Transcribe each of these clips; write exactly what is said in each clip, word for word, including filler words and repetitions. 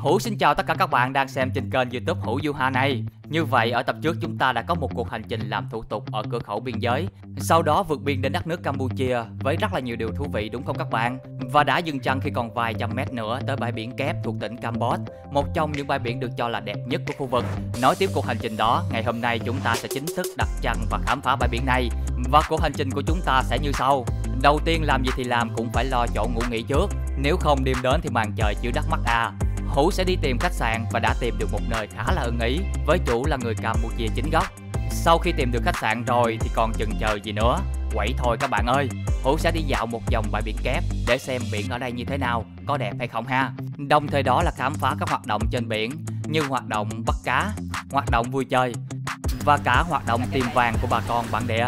Hữu xin chào tất cả các bạn đang xem trên kênh YouTube Hữu Du Ha này. Như vậy ở tập trước chúng ta đã có một cuộc hành trình làm thủ tục ở cửa khẩu biên giới, sau đó vượt biên đến đất nước Campuchia với rất là nhiều điều thú vị đúng không các bạn? Và đã dừng chân khi còn vài trăm mét nữa tới bãi biển Kép thuộc tỉnh Campos, một trong những bãi biển được cho là đẹp nhất của khu vực. Nói tiếp cuộc hành trình đó, ngày hôm nay chúng ta sẽ chính thức đặt chân và khám phá bãi biển này. Và cuộc hành trình của chúng ta sẽ như sau. Đầu tiên làm gì thì làm cũng phải lo chỗ ngủ nghỉ trước, nếu không đêm đến thì màn trời chưa đắt mắt à. Hữu sẽ đi tìm khách sạn và đã tìm được một nơi khá là ưng ý với chủ là người Campuchia chính gốc. Sau khi tìm được khách sạn rồi thì còn chần chờ gì nữa, quậy thôi các bạn ơi. Hữu sẽ đi dạo một vòng bãi biển Kép để xem biển ở đây như thế nào, có đẹp hay không ha. Đồng thời đó là khám phá các hoạt động trên biển như hoạt động bắt cá, hoạt động vui chơi và cả hoạt động tìm vàng của bà con bản địa.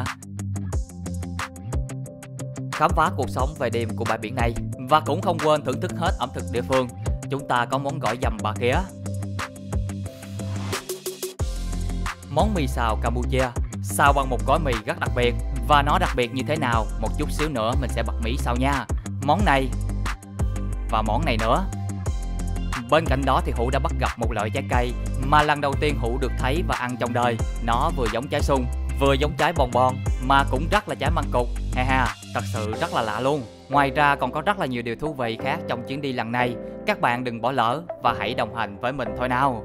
Khám phá cuộc sống về đêm của bãi biển này và cũng không quên thưởng thức hết ẩm thực địa phương. Chúng ta có món gỏi dầm bà khía, món mì xào Campuchia, xào bằng một gói mì rất đặc biệt. Và nó đặc biệt như thế nào, một chút xíu nữa mình sẽ bật mí sau nha. Món này và món này nữa. Bên cạnh đó thì Hữu đã bắt gặp một loại trái cây mà lần đầu tiên Hữu được thấy và ăn trong đời. Nó vừa giống trái sung, vừa giống trái bòn bon mà cũng rất là trái măng cụt. Ha ha, thật sự rất là lạ luôn. Ngoài ra còn có rất là nhiều điều thú vị khác trong chuyến đi lần này. Các bạn đừng bỏ lỡ và hãy đồng hành với mình thôi nào.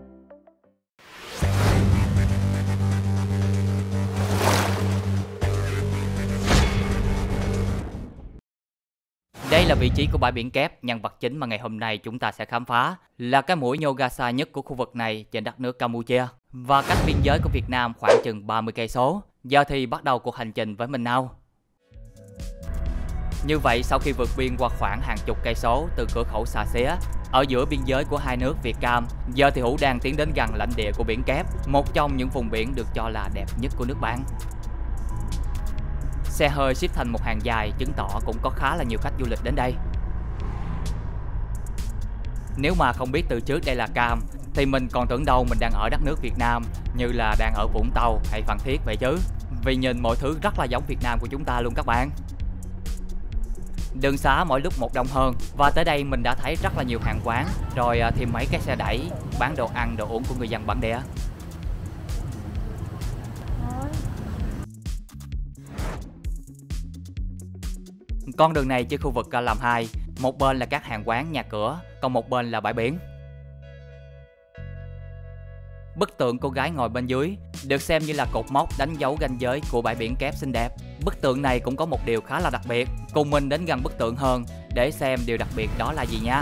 Đây là vị trí của bãi biển Kép. Nhân vật chính mà ngày hôm nay chúng ta sẽ khám phá là cái mũi nhô ga xa nhất của khu vực này trên đất nước Campuchia và cách biên giới của Việt Nam khoảng chừng ba mươi cây số. Giờ thì bắt đầu cuộc hành trình với mình nào. Như vậy sau khi vượt biên qua khoảng hàng chục cây số từ cửa khẩu Xà Xía ở giữa biên giới của hai nước Việt Cam, giờ thì Hữu đang tiến đến gần lãnh địa của biển Kép, một trong những vùng biển được cho là đẹp nhất của nước bạn. Xe hơi xếp thành một hàng dài chứng tỏ cũng có khá là nhiều khách du lịch đến đây. Nếu mà không biết từ trước đây là Cam thì mình còn tưởng đâu mình đang ở đất nước Việt Nam, như là đang ở Vũng Tàu hay Phan Thiết vậy chứ. Vì nhìn mọi thứ rất là giống Việt Nam của chúng ta luôn các bạn. Đường xá mỗi lúc một đông hơn và tới đây mình đã thấy rất là nhiều hàng quán, rồi thì mấy cái xe đẩy bán đồ ăn đồ uống của người dân bản địa. Con đường này trên khu vực làm hai, một bên là các hàng quán nhà cửa, còn một bên là bãi biển. Bức tượng cô gái ngồi bên dưới được xem như là cột mốc đánh dấu ranh giới của bãi biển Kép xinh đẹp. Bức tượng này cũng có một điều khá là đặc biệt. Cùng mình đến gần bức tượng hơn để xem điều đặc biệt đó là gì nha.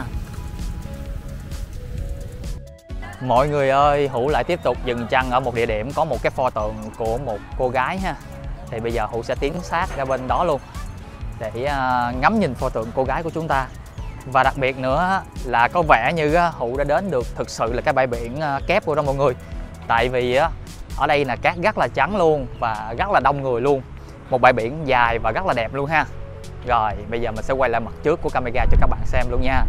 Mọi người ơi, Hữu lại tiếp tục dừng chân ở một địa điểm có một cái pho tượng của một cô gái ha. Thì bây giờ Hữu sẽ tiến sát ra bên đó luôn để uh, ngắm nhìn pho tượng cô gái của chúng ta. Và đặc biệt nữa là có vẻ như uh, Hữu đã đến được thực sự là cái bãi biển uh, Kép của đó mọi người. Tại vì uh, ở đây là cát rất là trắng luôn và rất là đông người luôn. Một bãi biển dài và rất là đẹp luôn ha. Rồi bây giờ mình sẽ quay lại mặt trước của camera cho các bạn xem luôn nha.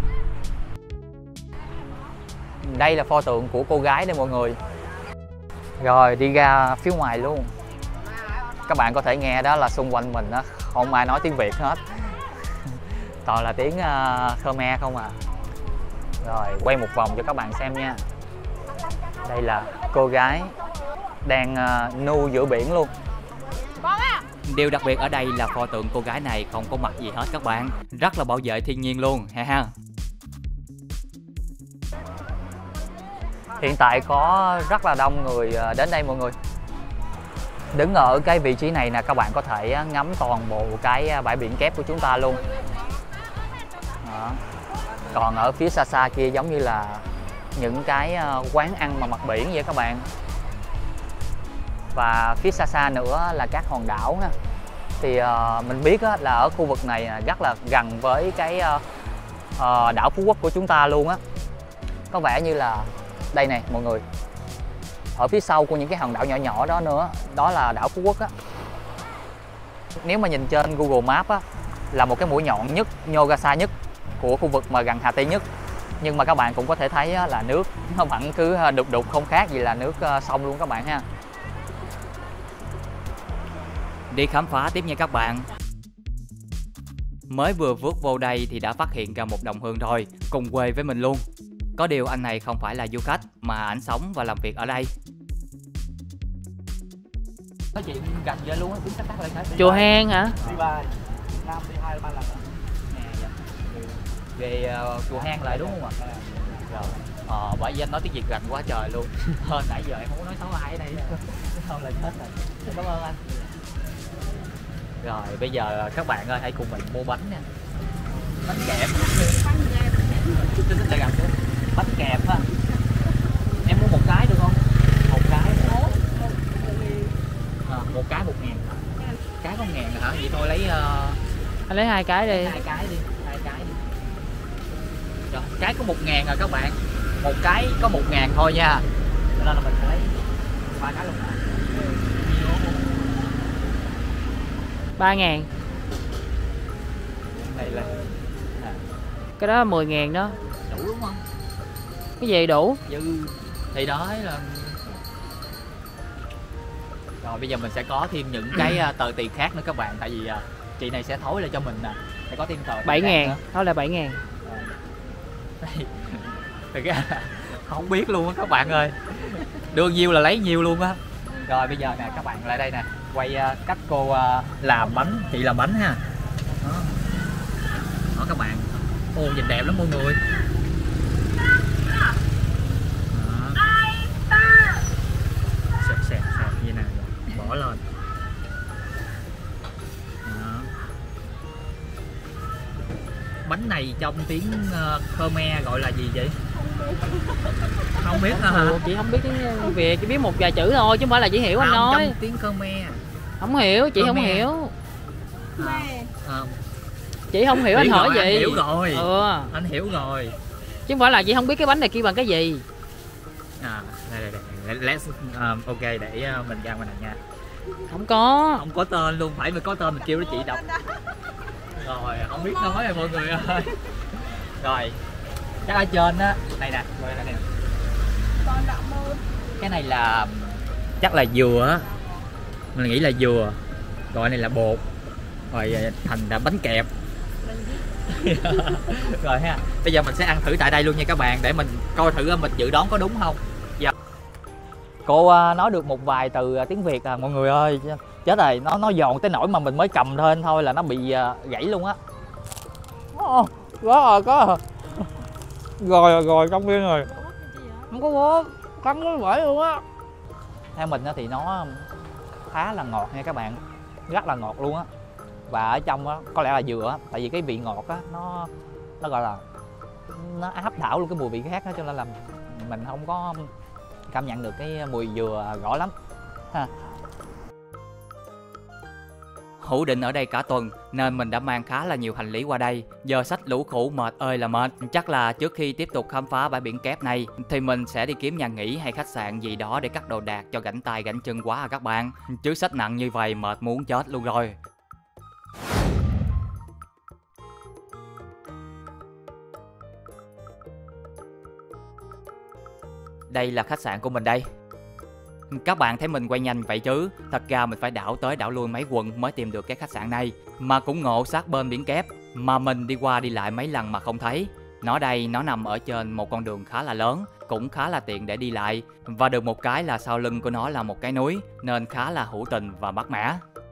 Đây là pho tượng của cô gái đây mọi người. Rồi đi ra phía ngoài luôn. Các bạn có thể nghe đó là xung quanh mình đó, không ai nói tiếng Việt hết. Toàn là tiếng uh, Khmer không à. Rồi quay một vòng cho các bạn xem nha. Đây là cô gái đang uh, nu giữa biển luôn. Điều đặc biệt ở đây là pho tượng cô gái này không có mặt gì hết các bạn. Rất là bảo vệ thiên nhiên luôn ha ha. Hiện tại có rất là đông người đến đây mọi người. Đứng ở cái vị trí này nè, các bạn có thể ngắm toàn bộ cái bãi biển Kép của chúng ta luôn. Đó. Còn ở phía xa xa kia giống như là những cái quán ăn mà mặt biển vậy các bạn. Và phía xa xa nữa là các hòn đảo ha. Thì uh, mình biết á, là ở khu vực này rất là gần với cái uh, uh, đảo Phú Quốc của chúng ta luôn á. Có vẻ như là đây này mọi người. Ở phía sau của những cái hòn đảo nhỏ nhỏ đó nữa, đó là đảo Phú Quốc á. Nếu mà nhìn trên Google Maps á, là một cái mũi nhọn nhất, nhô ra xa nhất của khu vực mà gần Hà Tây nhất. Nhưng mà các bạn cũng có thể thấy á, là nước nó vẫn cứ đục đục không khác gì là nước uh, sông luôn các bạn ha. Đi khám phá tiếp nha các bạn. Mới vừa vượt vô đây thì đã phát hiện ra một đồng hương rồi, cùng quê với mình luôn. Có điều anh này không phải là du khách mà anh sống và làm việc ở đây. Nói chuyện gần vậy luôn á, tính tắt tắt lại cái. Chùa Hang hả? Đi ba năm đi hai ba lần. Về uh, chùa Hang lại đúng không ạ? Rồi. Ờ, bởi vì anh nói tiếng Việt rành quá trời luôn. Hơn nãy giờ em không có nói xấu ai ở đây. Không là chết rồi. Cảm ơn anh. Rồi bây giờ các bạn ơi, hãy cùng mình mua bánh nha. Bánh kẹp. Bánh kẹp ha. Em mua một cái được không? Một cái. À, một cái một ngàn. Cái có ngàn hả? Vậy thôi lấy uh... Anh lấy hai cái đi. Hai cái đi. Hai cái đi. Rồi, cái có một ngàn rồi các bạn. Một cái có một ngàn thôi nha. Cho nên là mình phải lấy ba cái luôn hả? Ba ngàn. Này là à. Cái đó mười ngàn đó. Đủ đúng không? Cái gì đủ? Dư. Thì đó là. Rồi bây giờ mình sẽ có thêm những cái uh, tờ tiền khác nữa các bạn. Tại vì uh, chị này sẽ thối lại cho mình nè. Sẽ có thêm tờ bảy ngàn. Đó là bảy ngàn. Thực ra không biết luôn á các bạn ơi. Đưa nhiêu là lấy nhiêu luôn á. Rồi bây giờ nè các bạn lại đây nè. Quay uh, cách cô uh, làm bánh. Chị làm bánh ha. Đó. Đó các bạn. Ô nhìn đẹp lắm mọi người. Sẹp sẹp sẹp như này. Bỏ lên. Đó. Bánh này trong tiếng uh, Khmer gọi là gì vậy? Không biết hả? Ừ, chị không biết tiếng Việt, chỉ biết một vài chữ thôi chứ không phải là chị hiểu anh nói. Trong tiếng Khmer. Không hiểu, chị Khmer. không hiểu. À, à. Chị không hiểu, anh hỏi gì? Anh hiểu rồi. Ừ. Anh hiểu rồi. Chứ không phải là chị không biết cái bánh này kêu bằng cái gì. À, đây đây đây. Let's um, ok để uh, mình ra ngoài này nha. Không có. Không có tên luôn, phải mình có tên mình kêu đó chị đọc. Rồi, không biết nói rồi mọi người ơi. Rồi. Chắc ở trên á, này nè, rồi đây nè. Cái này là chắc là dừa á. Mình nghĩ là dừa. Rồi này là bột. Rồi thành là bánh kẹp. Rồi ha. Bây giờ mình sẽ ăn thử tại đây luôn nha các bạn, để mình coi thử mình dự đoán có đúng không. Giờ cô nói được một vài từ tiếng Việt à mọi người ơi. Chết rồi, nó nó giòn tới nỗi mà mình mới cầm lên thôi là nó bị gãy luôn á. Oh, có rồi, có rồi. Rồi rồi, rồi công viên rồi. Không có bố, cắn nó bể luôn á. Theo mình thì nó khá là ngọt nha các bạn. Rất là ngọt luôn á. Và ở trong á, có lẽ là dừa á. Tại vì cái vị ngọt á, nó nó gọi là nó áp đảo luôn cái mùi vị khác đó. Cho nên là mình không có cảm nhận được cái mùi dừa rõ lắm ha. Hữu định ở đây cả tuần nên mình đã mang khá là nhiều hành lý qua đây. Giờ xách lũ khủ mệt ơi là mệt. Chắc là trước khi tiếp tục khám phá bãi biển kép này thì mình sẽ đi kiếm nhà nghỉ hay khách sạn gì đó để cắt đồ đạc cho gãnh tay gãnh chân quá à các bạn. Chứ xách nặng như vậy mệt muốn chết luôn rồi. Đây là khách sạn của mình đây. Các bạn thấy mình quay nhanh vậy chứ, thật ra mình phải đảo tới đảo lui mấy quận mới tìm được cái khách sạn này. Mà cũng ngộ sát bên biển kép, mà mình đi qua đi lại mấy lần mà không thấy. Nó đây, nó nằm ở trên một con đường khá là lớn, cũng khá là tiện để đi lại. Và được một cái là sau lưng của nó là một cái núi, nên khá là hữu tình và mát mẻ.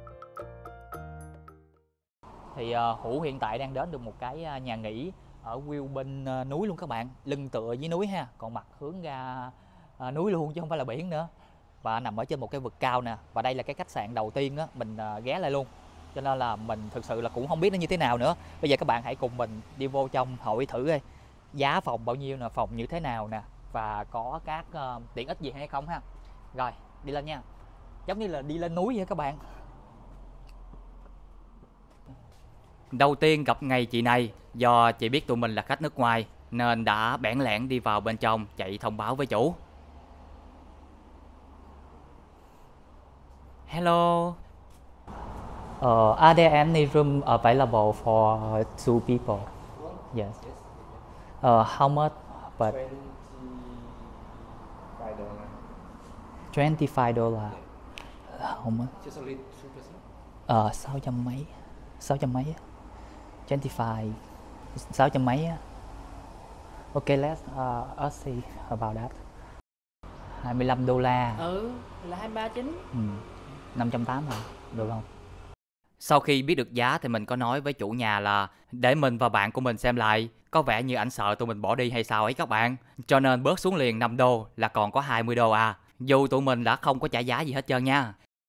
Thì uh, Hữu hiện tại đang đến được một cái uh, nhà nghỉ ở view bên uh, núi luôn các bạn. Lưng tựa với núi ha, còn mặt hướng ra uh, núi luôn chứ không phải là biển nữa. Và nằm ở trên một cái vực cao nè. Và đây là cái khách sạn đầu tiên á, mình uh, ghé lại luôn. Cho nên là mình thực sự là cũng không biết nó như thế nào nữa. Bây giờ các bạn hãy cùng mình đi vô trong hỏi thử đi. Giá phòng bao nhiêu nè, phòng như thế nào nè. Và có các uh, tiện ích gì hay không ha. Rồi, đi lên nha. Giống như là đi lên núi vậy các bạn. Đầu tiên gặp ngay chị này, do chị biết tụi mình là khách nước ngoài nên đã bẽn lẽn đi vào bên trong chạy thông báo với chủ. Hello. Uh, are there any room available for two people? Yes. Uh, how much? But twenty-five dollar. How much? Just only two percent. Ờ, sáu trăm mấy. Sáu trăm mấy á. twenty-five. Sáu trăm mấy á. Okay, let's uh, us see about that. hai mươi lăm đô la. Ừ, là hai mươi ba chín. Ừ. năm trăm tám mươi hả? Được không? Sau khi biết được giá thì mình có nói với chủ nhà là để mình và bạn của mình xem lại, có vẻ như ảnh sợ tụi mình bỏ đi hay sao ấy các bạn. Cho nên bớt xuống liền năm đô là còn có hai mươi đô à. Dù tụi mình đã không có trả giá gì hết trơn nha.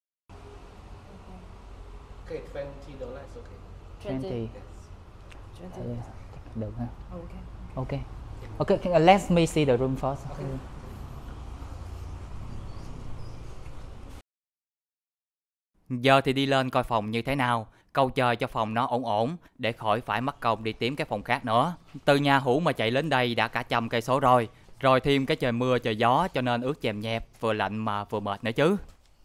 Okay, twenty dollars is okay. twenty. twenty. Ừ, được ha. Okay. Ok. Ok, let me see the room first. Okay. Giờ thì đi lên coi phòng như thế nào, câu chơi cho phòng nó ổn ổn để khỏi phải mất công đi tìm cái phòng khác nữa. Từ nhà Hữu mà chạy đến đây đã cả trăm cây số rồi, rồi thêm cái trời mưa trời gió cho nên ướt chèm nhẹp, vừa lạnh mà vừa mệt nữa chứ.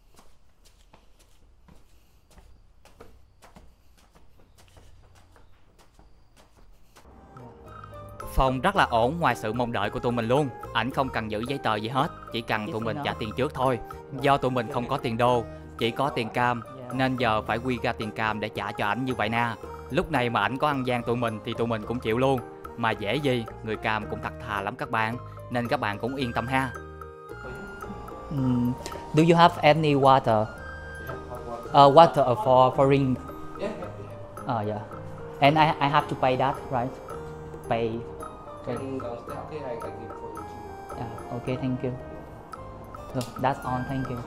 Phòng rất là ổn ngoài sự mong đợi của tụi mình luôn. Ảnh không cần giữ giấy tờ gì hết, chỉ cần tụi mình trả tiền trước thôi. Do tụi mình không có tiền đô, chỉ có tiền cam, nên giờ phải quy ra tiền cam để trả cho ảnh như vậy nè. Lúc này mà ảnh có ăn gian tụi mình thì tụi mình cũng chịu luôn. Mà dễ gì, người cam cũng thật thà lắm các bạn, nên các bạn cũng yên tâm ha. Um, do you have any water? Uh, water for for ring. Yeah, yeah. Oh yeah. And I I have to pay that, right? Pay. Can downstairs. Okay, I, I give for you too. Yeah, okay, thank you. No, that's all, thank you.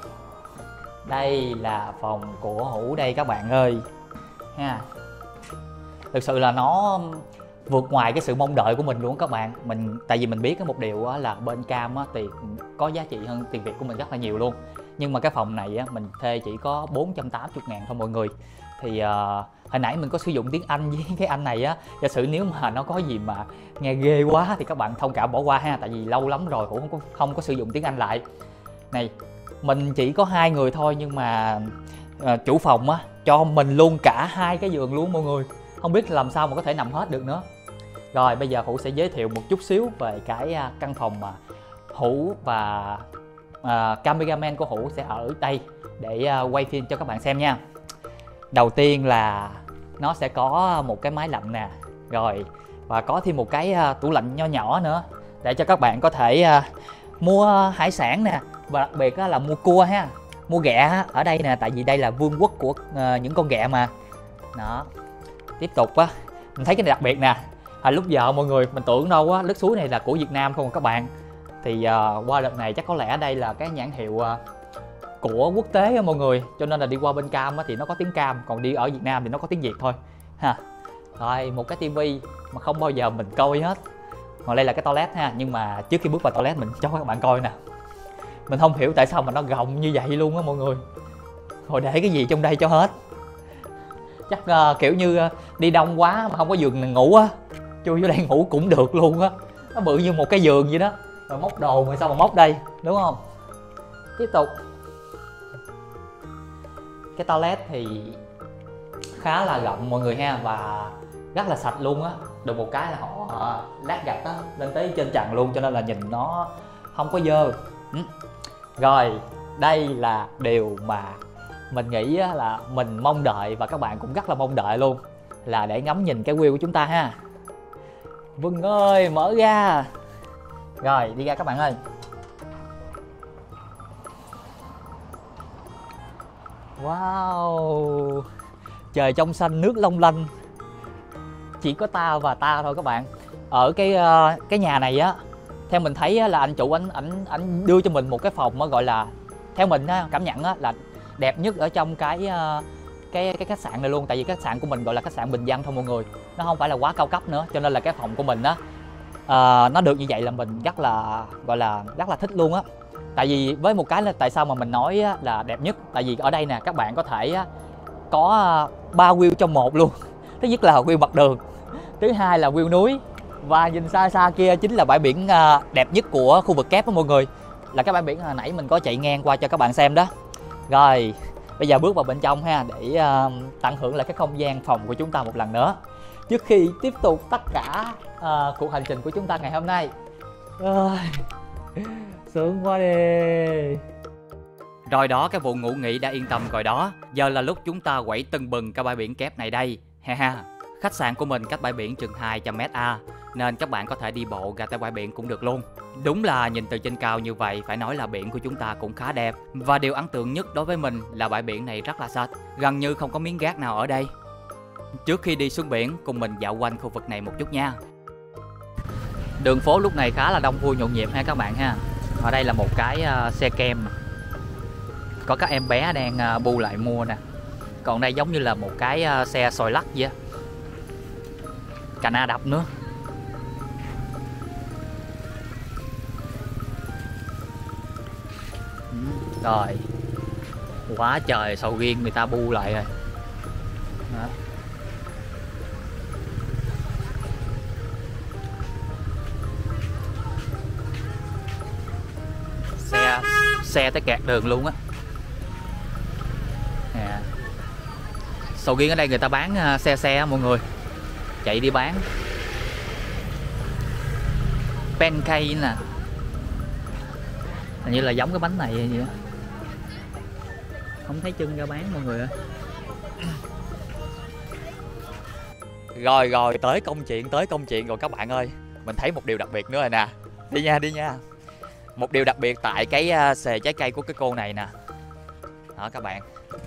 Đây là phòng của Hữu đây các bạn ơi ha. Thực sự là nó vượt ngoài cái sự mong đợi của mình luôn các bạn. Mình tại vì mình biết cái một điều á, là bên cam á, tiền có giá trị hơn tiền Việt của mình rất là nhiều luôn. Nhưng mà cái phòng này á, mình thuê chỉ có bốn trăm tám mươi ngàn thôi mọi người. Thì uh, hồi nãy mình có sử dụng tiếng Anh với cái anh này á. Giả sử nếu mà nó có gì mà nghe ghê quá thì các bạn thông cảm bỏ qua ha. Tại vì lâu lắm rồi Hữu không có, không có sử dụng tiếng Anh lại. Này, mình chỉ có hai người thôi nhưng mà uh, chủ phòng á cho mình luôn cả hai cái giường luôn mọi người. Không biết làm sao mà có thể nằm hết được nữa. Rồi bây giờ Hữu sẽ giới thiệu một chút xíu về cái uh, căn phòng mà Hữu và uh, cameraman của Hữu sẽ ở đây để uh, quay phim cho các bạn xem nha. Đầu tiên là nó sẽ có một cái máy lạnh nè. Rồi và có thêm một cái uh, tủ lạnh nho nhỏ nữa để cho các bạn có thể uh, mua hải sản nè. Và đặc biệt là mua cua ha, mua ghẹ ở đây nè, tại vì đây là vương quốc của uh, những con ghẹ mà. Đó. Tiếp tục á, mình thấy cái này đặc biệt nè. À, lúc giờ mọi người mình tưởng đâu á, nước suối này là của Việt Nam không các bạn. Thì uh, qua đợt này chắc có lẽ đây là cái nhãn hiệu uh, của quốc tế á mọi người. Cho nên là đi qua bên Cam á, thì nó có tiếng Cam, còn đi ở Việt Nam thì nó có tiếng Việt thôi ha. Rồi một cái tivi mà không bao giờ mình coi hết. Còn đây là cái toilet ha, nhưng mà trước khi bước vào toilet mình cho các bạn coi nè. Mình không hiểu tại sao mà nó rộng như vậy luôn á mọi người. Rồi để cái gì trong đây cho hết. Chắc uh, kiểu như uh, đi đông quá mà không có giường ngủ á, chui vô đây ngủ cũng được luôn á. Nó bự như một cái giường vậy đó. Rồi móc đồ mà sao mà móc đây, đúng không? Tiếp tục. Cái toilet thì khá là rộng mọi người ha, và rất là sạch luôn á. Được một cái là họ uh, lát gạch á lên tới trên trần luôn, cho nên là nhìn nó không có dơ. ừ. Rồi đây là điều mà mình nghĩ là mình mong đợi và các bạn cũng rất là mong đợi luôn, là để ngắm nhìn cái view của chúng ta ha. Vân ơi, mở ra. Rồi đi ra các bạn ơi. Wow, trời trong xanh nước long lanh. Chỉ có ta và ta thôi các bạn. Ở cái uh, cái nhà này á, theo mình thấy á, là anh chủ anh ảnh ảnh đưa cho mình một cái phòng á, gọi là theo mình á, cảm nhận á, là đẹp nhất ở trong cái uh, cái cái khách sạn này luôn. Tại vì khách sạn của mình gọi là khách sạn bình dân thôi mọi người, nó không phải là quá cao cấp nữa, cho nên là cái phòng của mình á uh, nó được như vậy là mình rất là gọi là rất là thích luôn á. Tại vì với một cái là tại sao mà mình nói á, là đẹp nhất, tại vì ở đây nè các bạn có thể á, có ba view trong một luôn. Thứ nhất là view mặt đường, thứ hai là view núi, và nhìn xa xa kia chính là bãi biển uh, đẹp nhất của khu vực kép đó mọi người. Là cái bãi biển hồi nãy mình có chạy ngang qua cho các bạn xem đó. Rồi bây giờ bước vào bên trong ha, để uh, tận hưởng lại cái không gian phòng của chúng ta một lần nữa, trước khi tiếp tục tất cả uh, cuộc hành trình của chúng ta ngày hôm nay. Rồi sướng quá đi. Rồi đó, cái vụ ngủ nghỉ đã yên tâm rồi đó. Giờ là lúc chúng ta quẩy tưng bừng cái bãi biển kép này đây ha ha. Khách sạn của mình cách bãi biển chừng hai trăm mét a. nên các bạn có thể đi bộ ra tới bãi biển cũng được luôn. Đúng là nhìn từ trên cao như vậy, phải nói là biển của chúng ta cũng khá đẹp. Và điều ấn tượng nhất đối với mình là bãi biển này rất là sạch, gần như không có miếng rác nào ở đây. Trước khi đi xuống biển, cùng mình dạo quanh khu vực này một chút nha. Đường phố lúc này khá là đông vui nhộn nhịp ha các bạn ha. Ở đây là một cái uh, xe kem, có các em bé đang uh, bu lại mua nè. Còn đây giống như là một cái uh, xe xoài lắc vậy á, cà na đập nữa. Rồi, quá trời sầu riêng người ta bu lại rồi. Đó. Xe xe tới kẹt đường luôn á. Nè. Sầu riêng ở đây người ta bán uh, xe xe mọi người, chạy đi bán. Pancake nè, hình như là giống cái bánh này vậy đó. Không thấy chân ra bán mọi người ơi. Rồi rồi tới công chuyện, tới công chuyện rồi các bạn ơi. Mình thấy một điều đặc biệt nữa rồi nè. Đi nha, đi nha. Một điều đặc biệt tại cái uh, xề trái cây của cái cô này nè. Đó các bạn.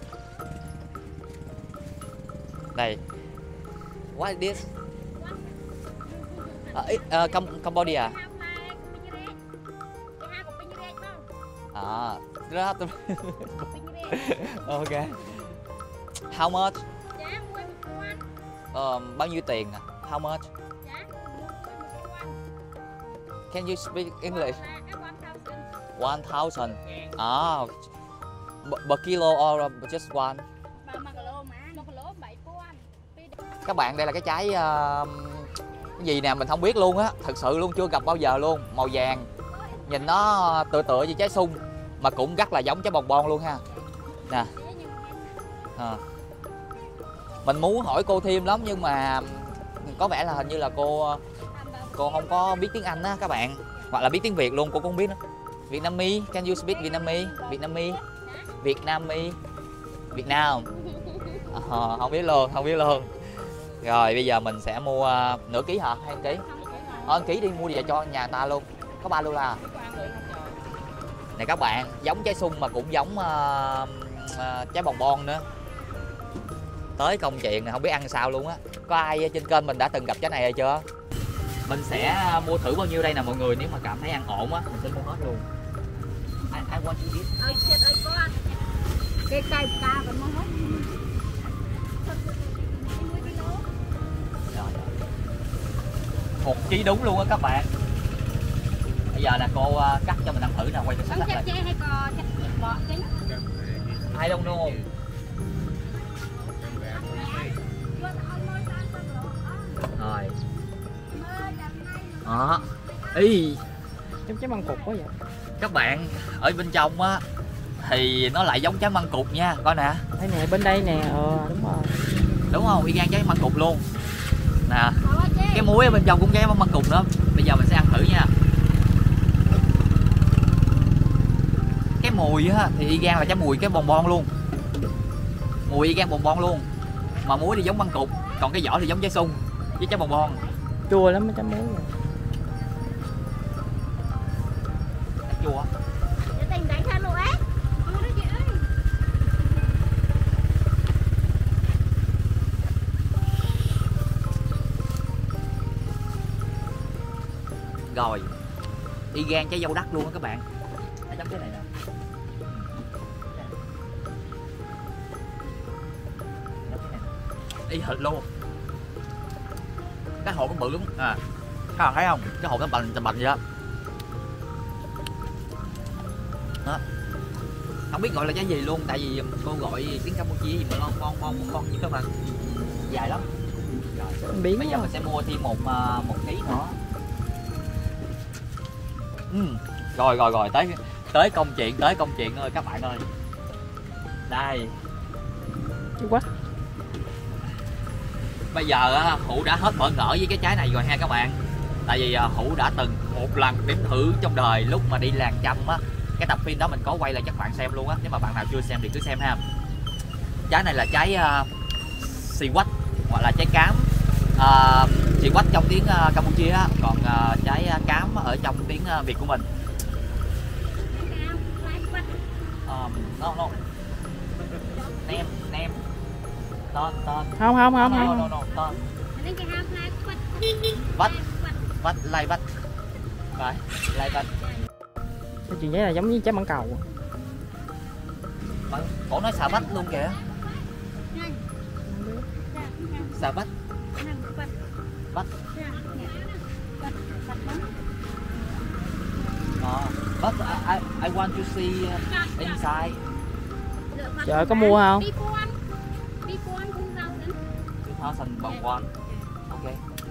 Đây. What is this? Uh, it, uh, Cam Cambodia. À, rất ok. How much? Um, bao nhiêu tiền? How much? Can you speak English? One thousand. À, per kilo or just one? Các bạn, đây là cái trái uh, cái gì nè mình không biết luôn á, thật sự luôn chưa gặp bao giờ luôn. Màu vàng, nhìn nó tựa tựa như trái sung mà cũng rất là giống trái bồng bon luôn ha. Nè. À. Mình muốn hỏi cô thêm lắm nhưng mà có vẻ là hình như là cô cô không có biết tiếng Anh á các bạn, hoặc là biết tiếng Việt luôn cô cũng không biết nữa. Vietnamese, can you speak Vietnamese? Vietnamese, Vietnamese, Việt Nam. À, không biết luôn, không biết luôn. Rồi bây giờ mình sẽ mua uh, nửa ký hả? Hai ký? Ờ, ký đi, mua về cho nhà ta luôn. Có ba luôn là. Này các bạn, giống trái sung mà cũng giống uh, uh, trái bồng bon nữa. Tới công chuyện này không biết ăn sao luôn á. Có ai trên kênh mình đã từng gặp trái này hay chưa? Mình sẽ mua thử bao nhiêu đây nè mọi người. Nếu mà cảm thấy ăn ổn á, mình sẽ mua hết luôn. I, I want to eat. Ơi chết ơi con. Cái cây ca vẫn mua hết. Một ký đúng luôn á các bạn. Bây giờ là cô uh, cắt cho mình ăn thử nè, quay cho sắc lại. I don't know. Rồi. Đó. Ý. Giống trái măng cụt quá vậy. Các bạn, ở bên trong á thì nó lại giống trái măng cụt nha, coi nè. Đây nè, bên đây nè, ờ đúng rồi. Đúng không? Y gan trái măng cụt luôn. Nè. Cái muối ở bên trong cũng trái măng cụt nữa. Bây giờ mình sẽ ăn thử nha. Cái mùi á thì y gan là trái mùi cái bồng bon luôn. Mùi y gan bồng bon luôn. Mà muối thì giống măng cụt, còn cái vỏ thì giống trái sung với trái bồng bon. Chua lắm cái trái muối này. Chua. Rồi, y gan trái dâu đất luôn á các bạn. Nó giống cái này nè. Y hệt luôn. Cái hộp nó bự lắm à. Các bạn thấy không? Cái hộp nó bành bành vậy đó. Đó. Không biết gọi là trái gì luôn, tại vì cô gọi tiếng Campuchia gì mà con con con con con như các bạn. Dài lắm. Rồi. Biến Bây giờ mình sẽ mua thêm một uh, một ký nữa. Ừ. Rồi rồi rồi tới tới công chuyện tới công chuyện ơi các bạn ơi. Đây. Chú quá. Bây giờ á, Hữu đã hết bỡ ngỡ với cái trái này rồi ha các bạn. Tại vì uh, Hữu đã từng một lần nếm thử trong đời lúc mà đi làng Chăm á. Cái tập phim đó mình có quay lại chắc bạn xem luôn á. Nếu mà bạn nào chưa xem thì cứ xem ha. Trái này là trái uh, xì quách hoặc là trái cám. Uh, Chị quách trong tiếng uh, Campuchia á, còn uh, trái uh, cám ở trong tiếng uh, Việt của mình. Um, no no. Nem nem. Tên tên. Không không không No không. no no tên. Vách vách lai vách. Phải lai vách. Cái chuyện đấy là giống như trái mãng cầu. Cổ nói xà vách luôn kìa. Xà vách. Vách. Uh, but I, I want to see uh, inside. Trời có mua không? two thousand bond one. Ok.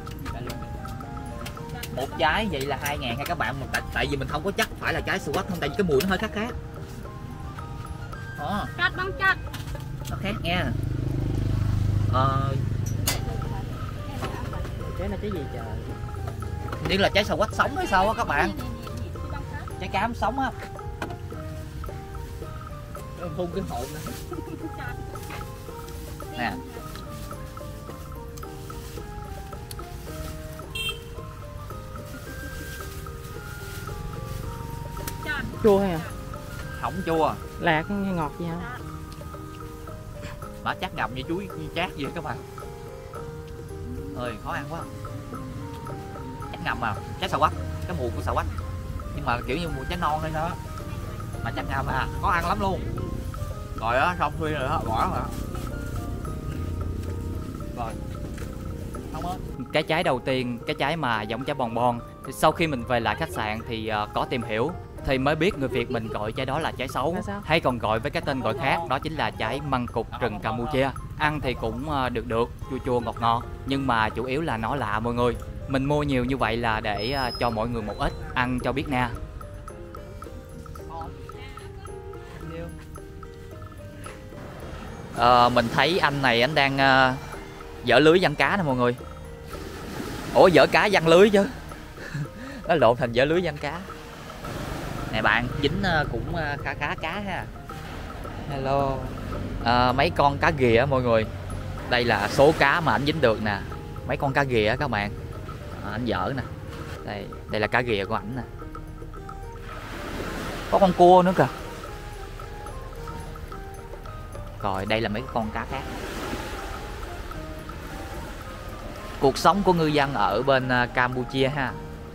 Một trái vậy là hai ngàn hay các bạn, tại, tại vì mình không có chắc phải là trái swat không, tại vì cái mùi nó hơi khác khác. Đó. Nó khác nha. Ờ, Trái là trái gì trời? như là trái swat sống hay sao á các bạn? Trái cám sống á. Phun cái hộp nè. Nè. Chua hay à? Không chua. Lạc hay ngọt gì hả? Mà chắc ngậm như chuối như chát gì các bạn. Ơi khó ăn quá. Chắc ngậm à, trái xà quách, cái mùi của xà quách. Nhưng mà kiểu như mùi trái non thôi đó. Mà chắc ngậm à, khó ăn lắm luôn. Rồi á, xong xuôi rồi đó, bỏ rồi đó. Rồi. Không ơi. Cái trái đầu tiên, cái trái mà giống trái bòn bon, sau khi mình về lại khách sạn thì uh, có tìm hiểu thì mới biết người Việt mình gọi trái đó là trái xấu, hay còn gọi với cái tên gọi khác đó chính là trái măng cụt rừng Campuchia. Ăn thì cũng uh, được được, chua chua ngọt ngọt, nhưng mà chủ yếu là nó lạ mọi người. Mình mua nhiều như vậy là để uh, cho mọi người một ít ăn cho biết nè. Ờ, mình thấy anh này anh đang uh, dở lưới giăng cá nè mọi người. Ủa dở cá giăng lưới chứ. Nó lộn thành dở lưới giăng cá. Nè bạn, dính uh, cũng uh, khá khá cá ha. Hello. Uh, mấy con cá ghìa á mọi người. Đây là số cá mà anh dính được nè. Mấy con cá ghìa á các bạn. À, anh dở nè. Đây, đây là cá ghìa của ảnh nè. Có con cua nữa kìa. Rồi đây là mấy con cá khác. Cuộc sống của ngư dân ở bên Campuchia ha.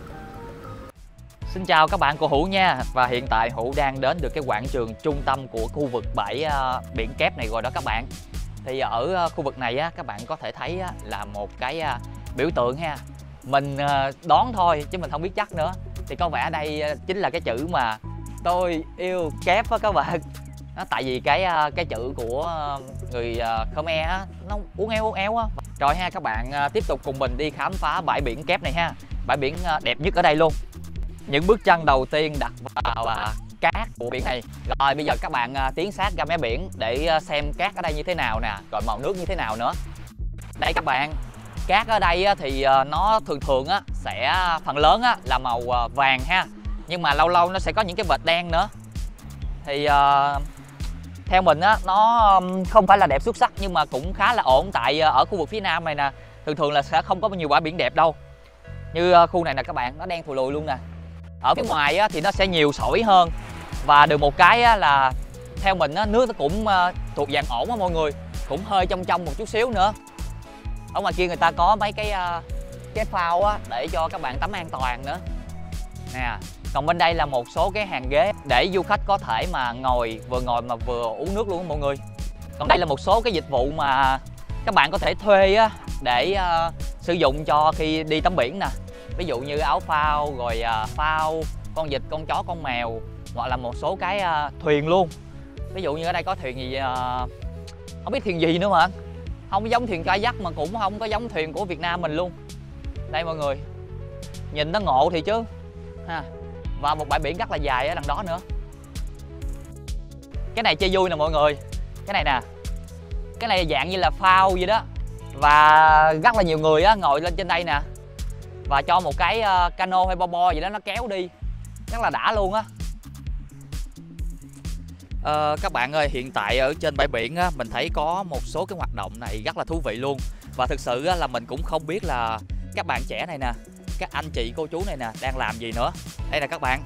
Xin chào các bạn cô Hữu nha. Và hiện tại Hữu đang đến được cái quảng trường trung tâm của khu vực bãi uh, biển kép này rồi đó các bạn. Thì ở uh, khu vực này á, các bạn có thể thấy á, là một cái uh, biểu tượng ha. Mình uh, đoán thôi chứ mình không biết chắc nữa. Thì có vẻ đây uh, chính là cái chữ mà tôi yêu kép á các bạn. Đó, tại vì cái cái chữ của người Khmer á, nó uốn éo uốn éo á. Rồi ha các bạn, tiếp tục cùng mình đi khám phá bãi biển kép này ha. Bãi biển đẹp nhất ở đây luôn. Những bước chân đầu tiên đặt vào cát của biển này. Rồi bây giờ các bạn tiến sát ra mé biển để xem cát ở đây như thế nào nè, rồi màu nước như thế nào nữa. Đây các bạn, cát ở đây thì nó thường thường á sẽ phần lớn á là màu vàng ha. Nhưng mà lâu lâu nó sẽ có những cái vệt đen nữa. Thì uh, theo mình á, nó không phải là đẹp xuất sắc nhưng mà cũng khá là ổn. Tại ở khu vực phía Nam này nè, thường thường là sẽ không có nhiều bãi biển đẹp đâu. Như khu này nè các bạn, nó đen thùi lùi luôn nè. Ở phía ngoài á, thì nó sẽ nhiều sỏi hơn. Và được một cái á, là theo mình á, nước nó cũng thuộc dạng ổn á mọi người. Cũng hơi trong trong một chút xíu nữa. Ở ngoài kia người ta có mấy cái cái phao á, để cho các bạn tắm an toàn nữa nè. Còn bên đây là một số cái hàng ghế để du khách có thể mà ngồi, vừa ngồi mà vừa uống nước luôn mọi người. Còn đây là một số cái dịch vụ mà các bạn có thể thuê á, để uh, sử dụng cho khi đi tắm biển nè. Ví dụ như áo phao, rồi uh, phao, con vịt, con chó, con mèo, hoặc là một số cái uh, thuyền luôn. Ví dụ như ở đây có thuyền gì, uh, không biết thuyền gì nữa mà. Không giống thuyền kayak mà cũng không có giống thuyền của Việt Nam mình luôn. Đây mọi người, nhìn nó ngộ thì chứ ha. Và một bãi biển rất là dài ở đằng đó nữa. Cái này chơi vui nè mọi người. Cái này nè, cái này dạng như là phao vậy đó. Và rất là nhiều người á, ngồi lên trên đây nè. Và cho một cái uh, cano hay bo bo gì đó nó kéo đi. Rất là đã luôn á. Ờ, các bạn ơi, hiện tại ở trên bãi biển á, mình thấy có một số cái hoạt động này rất là thú vị luôn. Và thực sự á, là mình cũng không biết là các bạn trẻ này nè, các anh chị cô chú này nè đang làm gì nữa. Đây nè các bạn.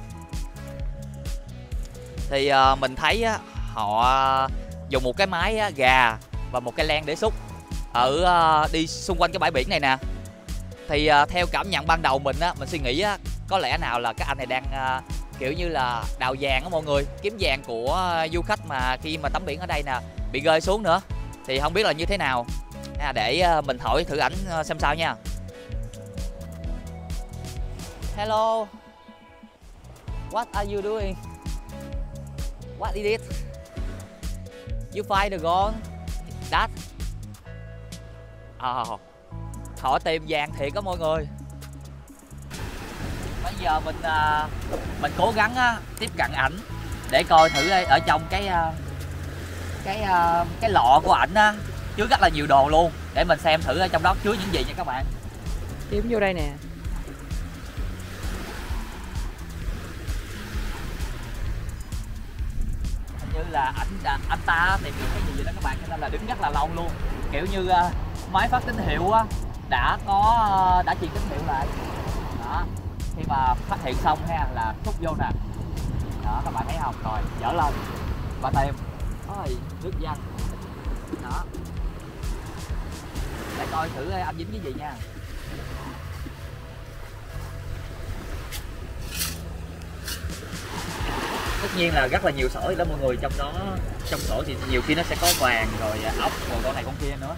Thì uh, mình thấy á, họ dùng một cái máy á, gà và một cái len để xúc ở uh, đi xung quanh cái bãi biển này nè. Thì uh, theo cảm nhận ban đầu mình á, mình suy nghĩ á, có lẽ nào là các anh này đang uh, kiểu như là đào vàng á mọi người, kiếm vàng của uh, du khách mà khi mà tắm biển ở đây nè bị rơi xuống nữa. Thì không biết là như thế nào, à, để uh, mình hỏi thử ảnh uh, xem sao nha. Hello, what are you doing? What is it? You find the gold? That? Oh, họ tìm vàng thiệt á mọi người. Bây giờ mình uh, mình cố gắng uh, tiếp cận ảnh để coi thử ở trong cái uh, cái uh, cái lọ của ảnh á chứa rất là nhiều đồ luôn, để mình xem thử ở trong đó chứa những gì nha các bạn. Kiếm vô đây nè. Như là ảnh anh ta tìm được cái gì vậy đó các bạn, cho nên là đứng rất là lâu luôn, kiểu như uh, máy phát tín hiệu á đã có uh, đã truyền tín hiệu lại đó. Khi mà phát hiện xong ha là thúc vô nè đó, các bạn thấy không, rồi dở lên và tìm ôi nước danh đó, để coi thử anh dính cái gì nha. Tất nhiên là rất là nhiều sỏi đó mọi người, trong đó trong sỏi thì nhiều khi nó sẽ có vàng rồi ốc rồi con này con kia nữa.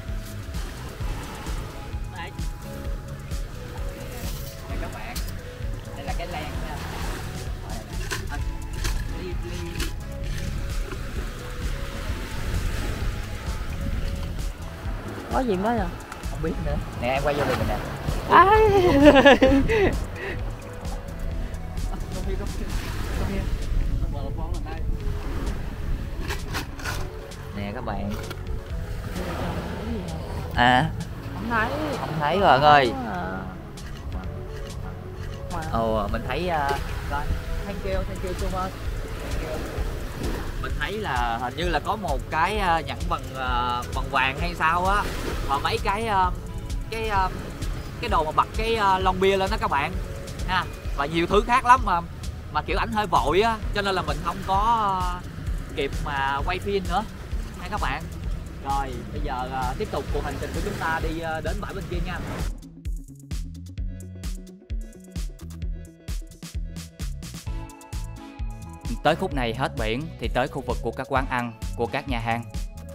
Đây, đây các bạn, đây là cái len nha. À, ly, ly. Có gì đó rồi? Không biết nữa. Nè em quay vô mình nè. À. Nè các bạn. À, Không thấy. không thấy rồi anh ơi. Mà. Ồ, mình thấy uh, thank you, thank you so much. Mình thấy là hình như là có một cái uh, nhẫn bằng uh, bằng vàng hay sao á, và mấy cái uh, cái uh, cái đồ mà bật cái uh, lon bia lên đó các bạn ha, và nhiều thứ khác lắm mà mà kiểu ảnh hơi vội á, cho nên là mình không có uh, kịp mà quay phim nữa nha các bạn. Rồi bây giờ uh, tiếp tục cuộc hành trình của chúng ta đi uh, đến bãi bên kia nha. Tới khúc này hết biển thì tới khu vực của các quán ăn, của các nhà hàng.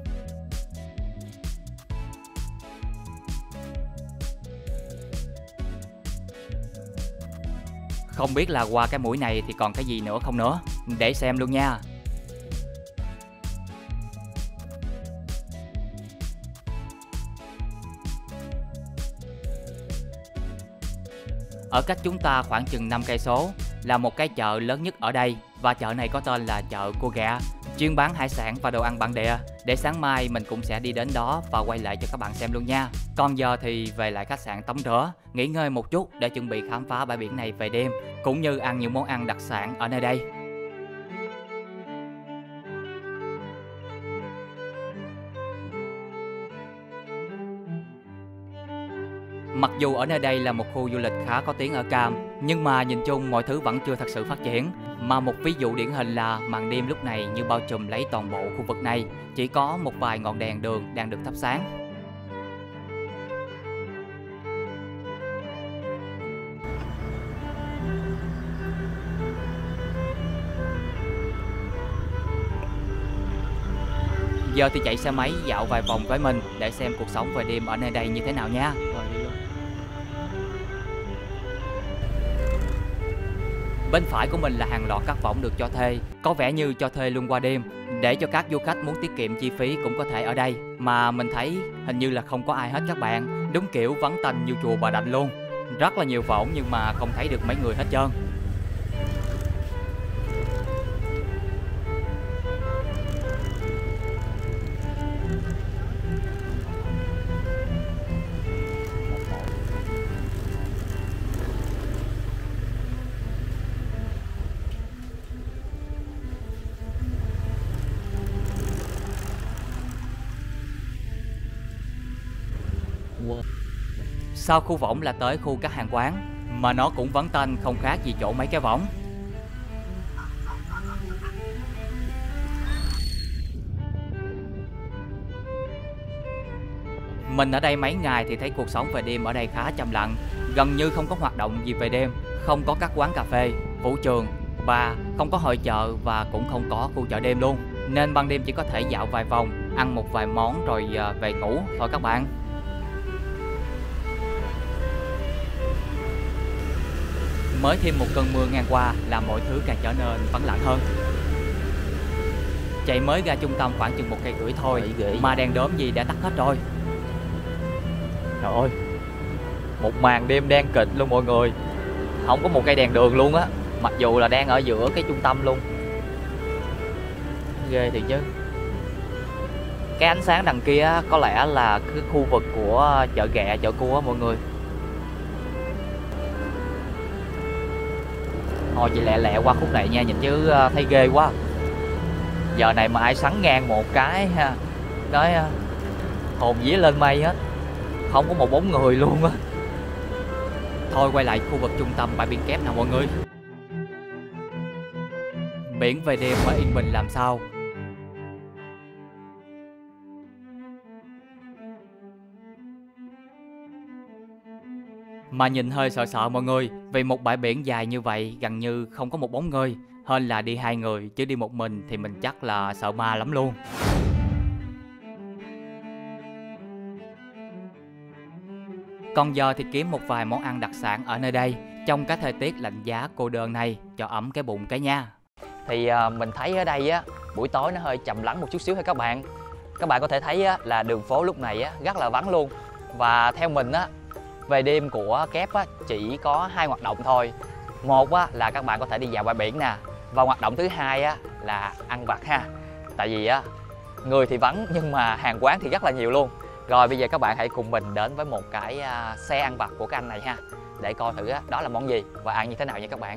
Không biết là qua cái mũi này thì còn cái gì nữa không nữa, để xem luôn nha. Ở cách chúng ta khoảng chừng năm cây số là một cái chợ lớn nhất ở đây, và chợ này có tên là chợ Cua Gà, chuyên bán hải sản và đồ ăn bản địa. Để sáng mai mình cũng sẽ đi đến đó và quay lại cho các bạn xem luôn nha. Còn giờ thì về lại khách sạn tắm rửa, nghỉ ngơi một chút để chuẩn bị khám phá bãi biển này về đêm, cũng như ăn những món ăn đặc sản ở nơi đây. Mặc dù ở nơi đây là một khu du lịch khá có tiếng ở Cam, nhưng mà nhìn chung mọi thứ vẫn chưa thật sự phát triển. Mà một ví dụ điển hình là màn đêm lúc này như bao trùm lấy toàn bộ khu vực này, chỉ có một vài ngọn đèn đường đang được thắp sáng. Giờ thì chạy xe máy dạo vài vòng với mình để xem cuộc sống về đêm ở nơi đây như thế nào nha. Bên phải của mình là hàng loạt các võng được cho thuê, có vẻ như cho thuê luôn qua đêm, để cho các du khách muốn tiết kiệm chi phí cũng có thể ở đây. Mà mình thấy hình như là không có ai hết các bạn, đúng kiểu vắng tanh như chùa Bà Đành luôn. Rất là nhiều võng nhưng mà không thấy được mấy người hết trơn. Sau khu võng là tới khu các hàng quán, mà nó cũng vắng tanh không khác gì chỗ mấy cái võng. Mình ở đây mấy ngày thì thấy cuộc sống về đêm ở đây khá trầm lặng, gần như không có hoạt động gì về đêm, không có các quán cà phê, vũ trường, bar, không có hội chợ và cũng không có khu chợ đêm luôn. Nên ban đêm chỉ có thể dạo vài vòng, ăn một vài món rồi về ngủ thôi các bạn. Mới thêm một cơn mưa ngang qua làm mọi thứ càng trở nên vắng lặng hơn. Chạy mới ra trung tâm khoảng chừng một cây rưỡi thôi mà đèn đóm gì đã tắt hết rồi. Trời ơi, một màn đêm đen kịt luôn mọi người. Không có một cây đèn đường luôn á, mặc dù là đang ở giữa cái trung tâm luôn. Ghê thiệt chứ. Cái ánh sáng đằng kia có lẽ là cái khu vực của chợ ghẹ, chợ cua á mọi người. Thôi chị lẹ lẹ qua khúc này nha, nhìn chứ thấy ghê quá. Giờ này mà ai sắn ngang một cái ha, nói hồn vía lên mây hết, không có một bóng người luôn á. Thôi quay lại khu vực trung tâm bãi biển kép nào mọi người. Biển về đêm ở yên bình làm sao. Mà nhìn hơi sợ sợ mọi người, vì một bãi biển dài như vậy gần như không có một bóng người. Hơn là đi hai người, chứ đi một mình thì mình chắc là sợ ma lắm luôn. Còn giờ thì kiếm một vài món ăn đặc sản ở nơi đây, trong cái thời tiết lạnh giá cô đơn này, cho ấm cái bụng cái nha. Thì à, mình thấy ở đây á, buổi tối nó hơi trầm lắng một chút xíu hay các bạn. Các bạn có thể thấy á, là đường phố lúc này á, rất là vắng luôn. Và theo mình á, về đêm của Kép á, chỉ có hai hoạt động thôi. Một á, là các bạn có thể đi dạo bãi biển nè. Và hoạt động thứ hai á, là ăn vặt ha. Tại vì á, người thì vắng nhưng mà hàng quán thì rất là nhiều luôn. Rồi bây giờ các bạn hãy cùng mình đến với một cái uh, xe ăn vặt của cái anh này ha, để coi thử đó là món gì và ăn như thế nào nha các bạn.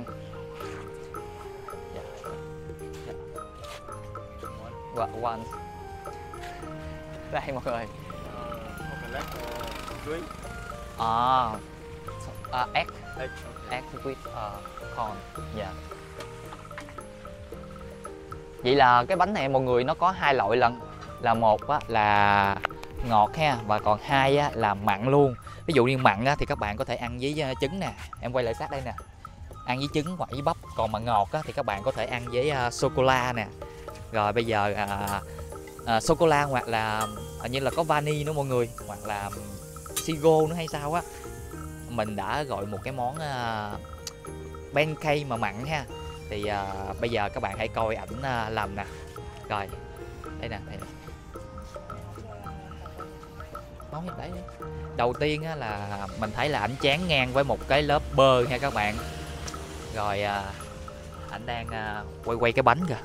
Well, one. Đây mọi người. À, uh, egg, egg with uh, corn. Yeah. Vậy là cái bánh này mọi người nó có hai loại lần, là một á, là ngọt ha, và còn hai á, là mặn luôn. Ví dụ như mặn á, thì các bạn có thể ăn với uh, trứng nè, em quay lại sát đây nè, ăn với trứng hoặc với bắp. Còn mà ngọt á, thì các bạn có thể ăn với uh, sô cô la nè. Rồi bây giờ uh, uh, sô cô la hoặc là hình như là có vani nữa mọi người, hoặc là sigo nữa hay sao á. Mình đã gọi một cái món uh, pancake mà mặn ha. Thì uh, bây giờ các bạn hãy coi ảnh uh, làm nè. Rồi đây nè, đây nè. Đấy. Đầu tiên á, là mình thấy là ảnh chán ngang với một cái lớp bơ nha các bạn. Rồi à, ảnh đang à, quay quay cái bánh kìa.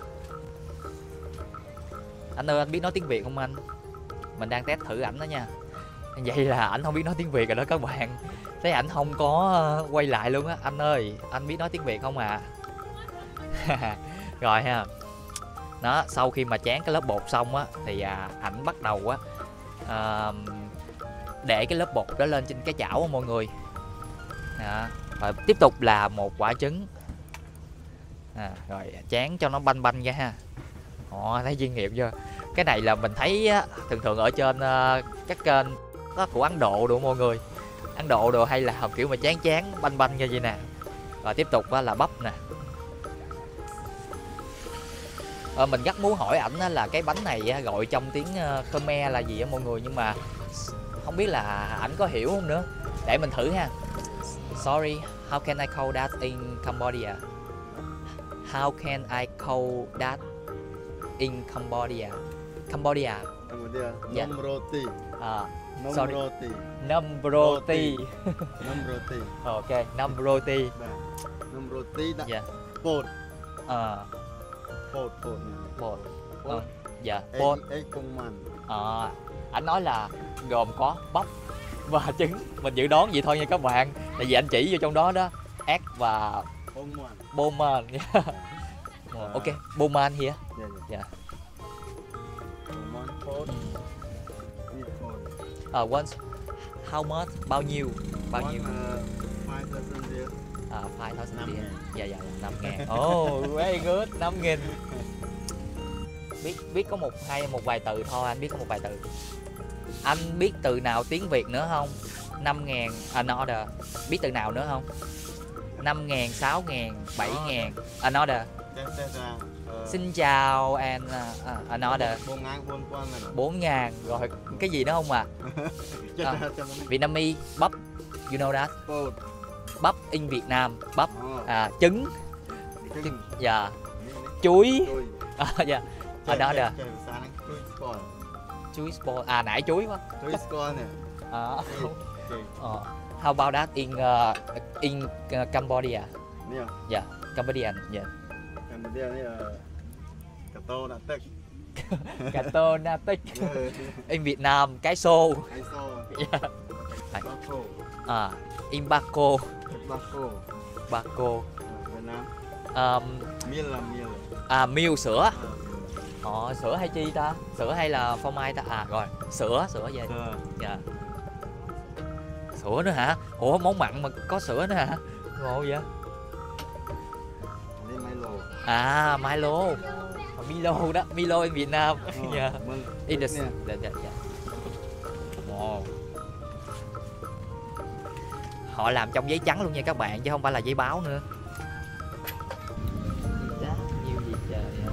Anh ơi, anh biết nói tiếng Việt không anh? Mình đang test thử ảnh đó nha. Vậy là ảnh không biết nói tiếng Việt rồi đó các bạn. Thấy ảnh không có quay lại luôn á. Anh ơi, anh biết nói tiếng Việt không à? Rồi ha. Đó, sau khi mà chán cái lớp bột xong á, thì à, ảnh bắt đầu á à, để cái lớp bột đó lên trên cái chảo mọi người. Đó. Rồi tiếp tục là một quả trứng. À, rồi chán cho nó banh banh ra ha. Ồ, thấy chuyên nghiệp chưa? Cái này là mình thấy á, thường thường ở trên uh, các kênh đó của Ấn Độ đồ mọi người. Ấn Độ đồ hay là kiểu mà chán chán banh banh như vậy nè. Rồi tiếp tục á, là bắp nè. Ờ, mình rất muốn hỏi ảnh là cái bánh này á, gọi trong tiếng Khmer là gì á mọi người, nhưng mà không biết là ảnh có hiểu không nữa. Để mình thử ha. Sorry, how can I call that in Cambodia? How can I call that in Cambodia? Cambodia. Cambodia. Yeah. Nom roti. À, Nom sorry. roti. Nom roti. Nom roti. Ok, nom roti. Nom roti đã. Dạ. Bột. À, Bột, bột. bột. Bột. Ờ, dạ, Egg, bột. egg công man. À, anh nói là gồm có bắp và trứng. Mình dự đoán vậy thôi nha các bạn. Tại vì anh chỉ vô trong đó đó, egg và Công man. boman. Ok, boman here. Dạ, dạ. Yeah. Công man, bột. Eat bột. Uh, once, how much? Bao nhiêu? Bao One, nhiêu? uh, five thousand there. À, five thousand Năm tiền. ngàn. Dạ dạ năm ngàn. Oh, very good, năm nghìn. Biết biết có một hai một vài từ thôi, anh biết có một vài từ. Anh biết từ nào tiếng Việt nữa không? Năm ngàn, another. Biết từ nào nữa không? Năm ngàn, sáu ngàn, bảy ngàn, another. Thế thế ra. ờ, Xin chào and uh, uh, another. Bốn ngàn bốn quan này. Bốn ngàn, rồi cái gì nữa không à? Chết À. ra cho mình. Vietnamese, bắp, you know that? Bột. Bắp in Việt Nam, bắp, Ờ, à, trứng, trứng. dạ, Nè, nè. chuối, Chuối. à, dạ, Chơi- another. chơi- chơi sao này? Chuối score. Chuối sport, à nãy chuối quá. Chuối score nè. À, Okay. ờ, how about that in uh, in uh, Cambodia? Nè, Yeah, Cambodian, yeah. Cambodia này là cà tô đã tích. Cà tô na tích. In Việt Nam, cái xô. Ai so. Yeah. Baco. À, in Baco, Baco. Baco. Việt Nam. Um, Miel là miel. à, milk sữa. À, Ờ, sữa hay chi ta? Sữa hay là phô mai ta? À rồi, sữa, sữa về. Sữa. Dạ. Sữa nữa hả? Ủa món mặn mà có sữa nữa hả? Ngộ vậy? Đây Milo. À Milo. À, Milo đó, Milo in Việt Nam. Ờ, Dạ. mình- In the nè. dạ dạ dạ. Ồ. Họ làm trong giấy trắng luôn nha các bạn chứ không phải là giấy báo nữa. Gì đó, nhiều gì trời. Dạ.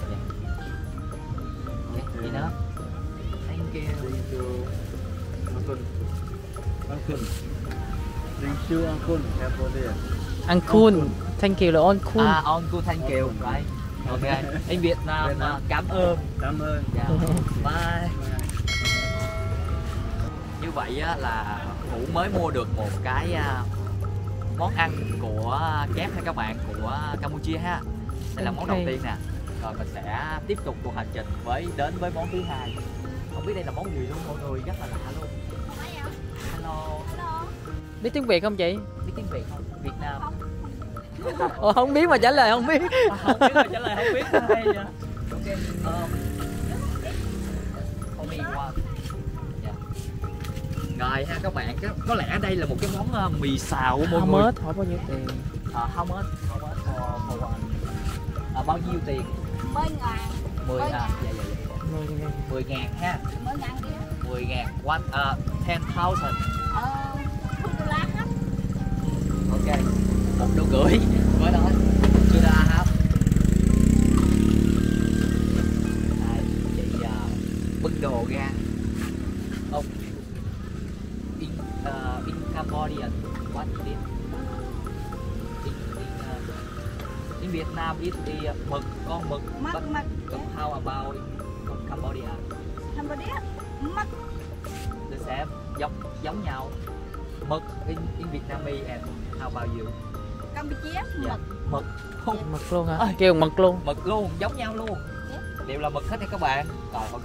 Dạ, gì nữa? Thank you. Thank you. Angkun. Angkun. Thank you Angkun. Cambodia. Ăn cool, thank you là on cool. À, on cool thank you. Right. Ok. In Việt Nam, Việt Nam. à, cảm ơn. Cảm ơn. Dạ. Bye. Như vậy á, là Hữu mới mua được một cái à, món ăn của kép ha các bạn, của Campuchia ha. Đây là món đầu Ok. tiên nè. Rồi mình sẽ tiếp tục cuộc hành trình với đến với món thứ hai. Không biết đây là món gì luôn mọi người, rất là lạ luôn. Hello. Biết tiếng Việt không chị? Biết tiếng Việt không? Việt Nam. Ồ, không biết mà trả lời không biết. À, không biết rồi, trả lời không biết. Hay vậy. Ok. Um, only one. Yeah. Rồi ha các bạn, cái, có lẽ đây là một cái món uh, mì xào của mọi How người. much? Hỏi bao nhiêu tiền? Uh, how much? How much for, for one? Uh, bao nhiêu tiền? Mười ngàn. Mười Mười à, ngàn. dạ dạ dạ. Mười ngàn. Mười ngàn ha. Mười ngàn kia. Mười ngàn. One, uh, ten thousand. Ờ, phút đô la hết. Ok. Một đô gửi. Mới nói. Chưa ra hả? Đây, chị uh, bưng đồ ra. Oh. In, uh, in Cambodia, what is it? In, in, uh, in Việt Nam it is uh, mực, con mực. Mất, But mất. how about in Cambodia? Cambodia. Mất. The same, giống giống nhau. Mực in in Vietnamese and how about you? Campuchia. Dạ. Mực. Mực. Không, Mực luôn hả? Ơi. Kêu mực luôn. mực luôn, giống nhau luôn. Đều là mực hết nha các bạn. Rồi ok.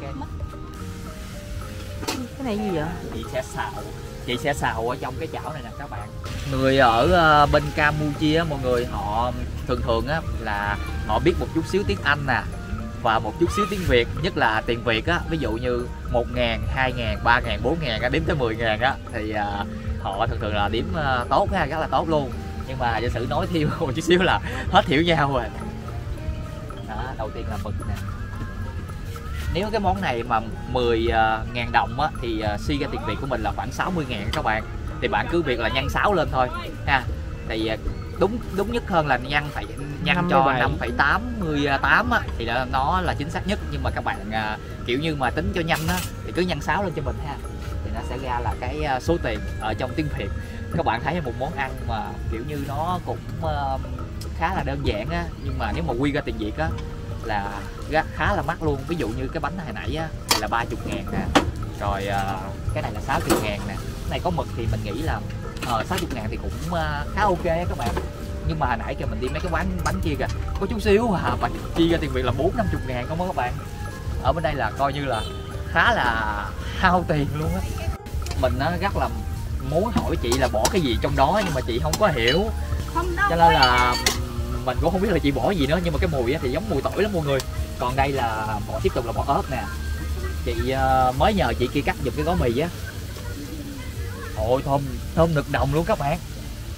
Cái này gì vậy? Chị sẽ xào chị sẽ xào ở trong cái chảo này nè các bạn. Người ở ờ, bên Campuchia mọi người họ thường thường á là họ biết một chút xíu tiếng Anh nè và một chút xíu tiếng Việt, nhất là tiền Việt á, ví dụ như một ngàn, hai ngàn, ba ngàn, bốn ngàn á, đếm tới mười ngàn á thì ờ, họ thường thường là đếm ờ, tốt ha, rất là tốt luôn. Nhưng mà giả sử nói thêm một chút xíu là hết hiểu nhau rồi. Đó, đầu tiên là mực nè. Nếu cái món này mà mười ngàn đồng á, thì uh, suy ra tiền Việt của mình là khoảng sáu mươi ngàn các bạn. Thì bạn cứ việc là nhân sáu lên thôi ha. Thì uh, đúng đúng nhất hơn là nhân phải nhân năm mươi cho bảy. năm phẩy tám mươi tám á, thì đó, nó là chính xác nhất. Nhưng mà các bạn uh, kiểu như mà tính cho nhanh á thì cứ nhân sáu lên cho mình ha. Thì nó sẽ ra là cái uh, số tiền ở trong tiếng Việt. Các bạn thấy một món ăn mà kiểu như nó cũng uh, khá là đơn giản á, nhưng mà nếu mà quy ra tiền Việt á là khá là mắc luôn. Ví dụ như cái bánh hồi nãy á này là ba mươi ngàn nè, rồi uh, cái này là sáu mươi ngàn nè. Cái này có mực thì mình nghĩ là uh, sáu mươi ngàn thì cũng uh, khá ok các bạn. Nhưng mà hồi nãy kìa mình đi mấy cái quán bánh kia kìa, có chút xíu à, mà chia ra tiền Việt là bốn năm mươi ngàn không á các bạn. Ở bên đây là coi như là khá là hao tiền luôn á. Mình uh, rất là muốn hỏi chị là bỏ cái gì trong đó nhưng mà chị không có hiểu, Không đâu. cho nên là mình cũng không biết là chị bỏ gì nữa. Nhưng mà cái mùi thì giống mùi tỏi lắm mọi người. Còn đây là bỏ, tiếp tục là bỏ ớt nè. Chị uh, mới nhờ chị kia cắt giùm cái gói mì á. Ôi thơm, thơm nực đồng luôn các bạn.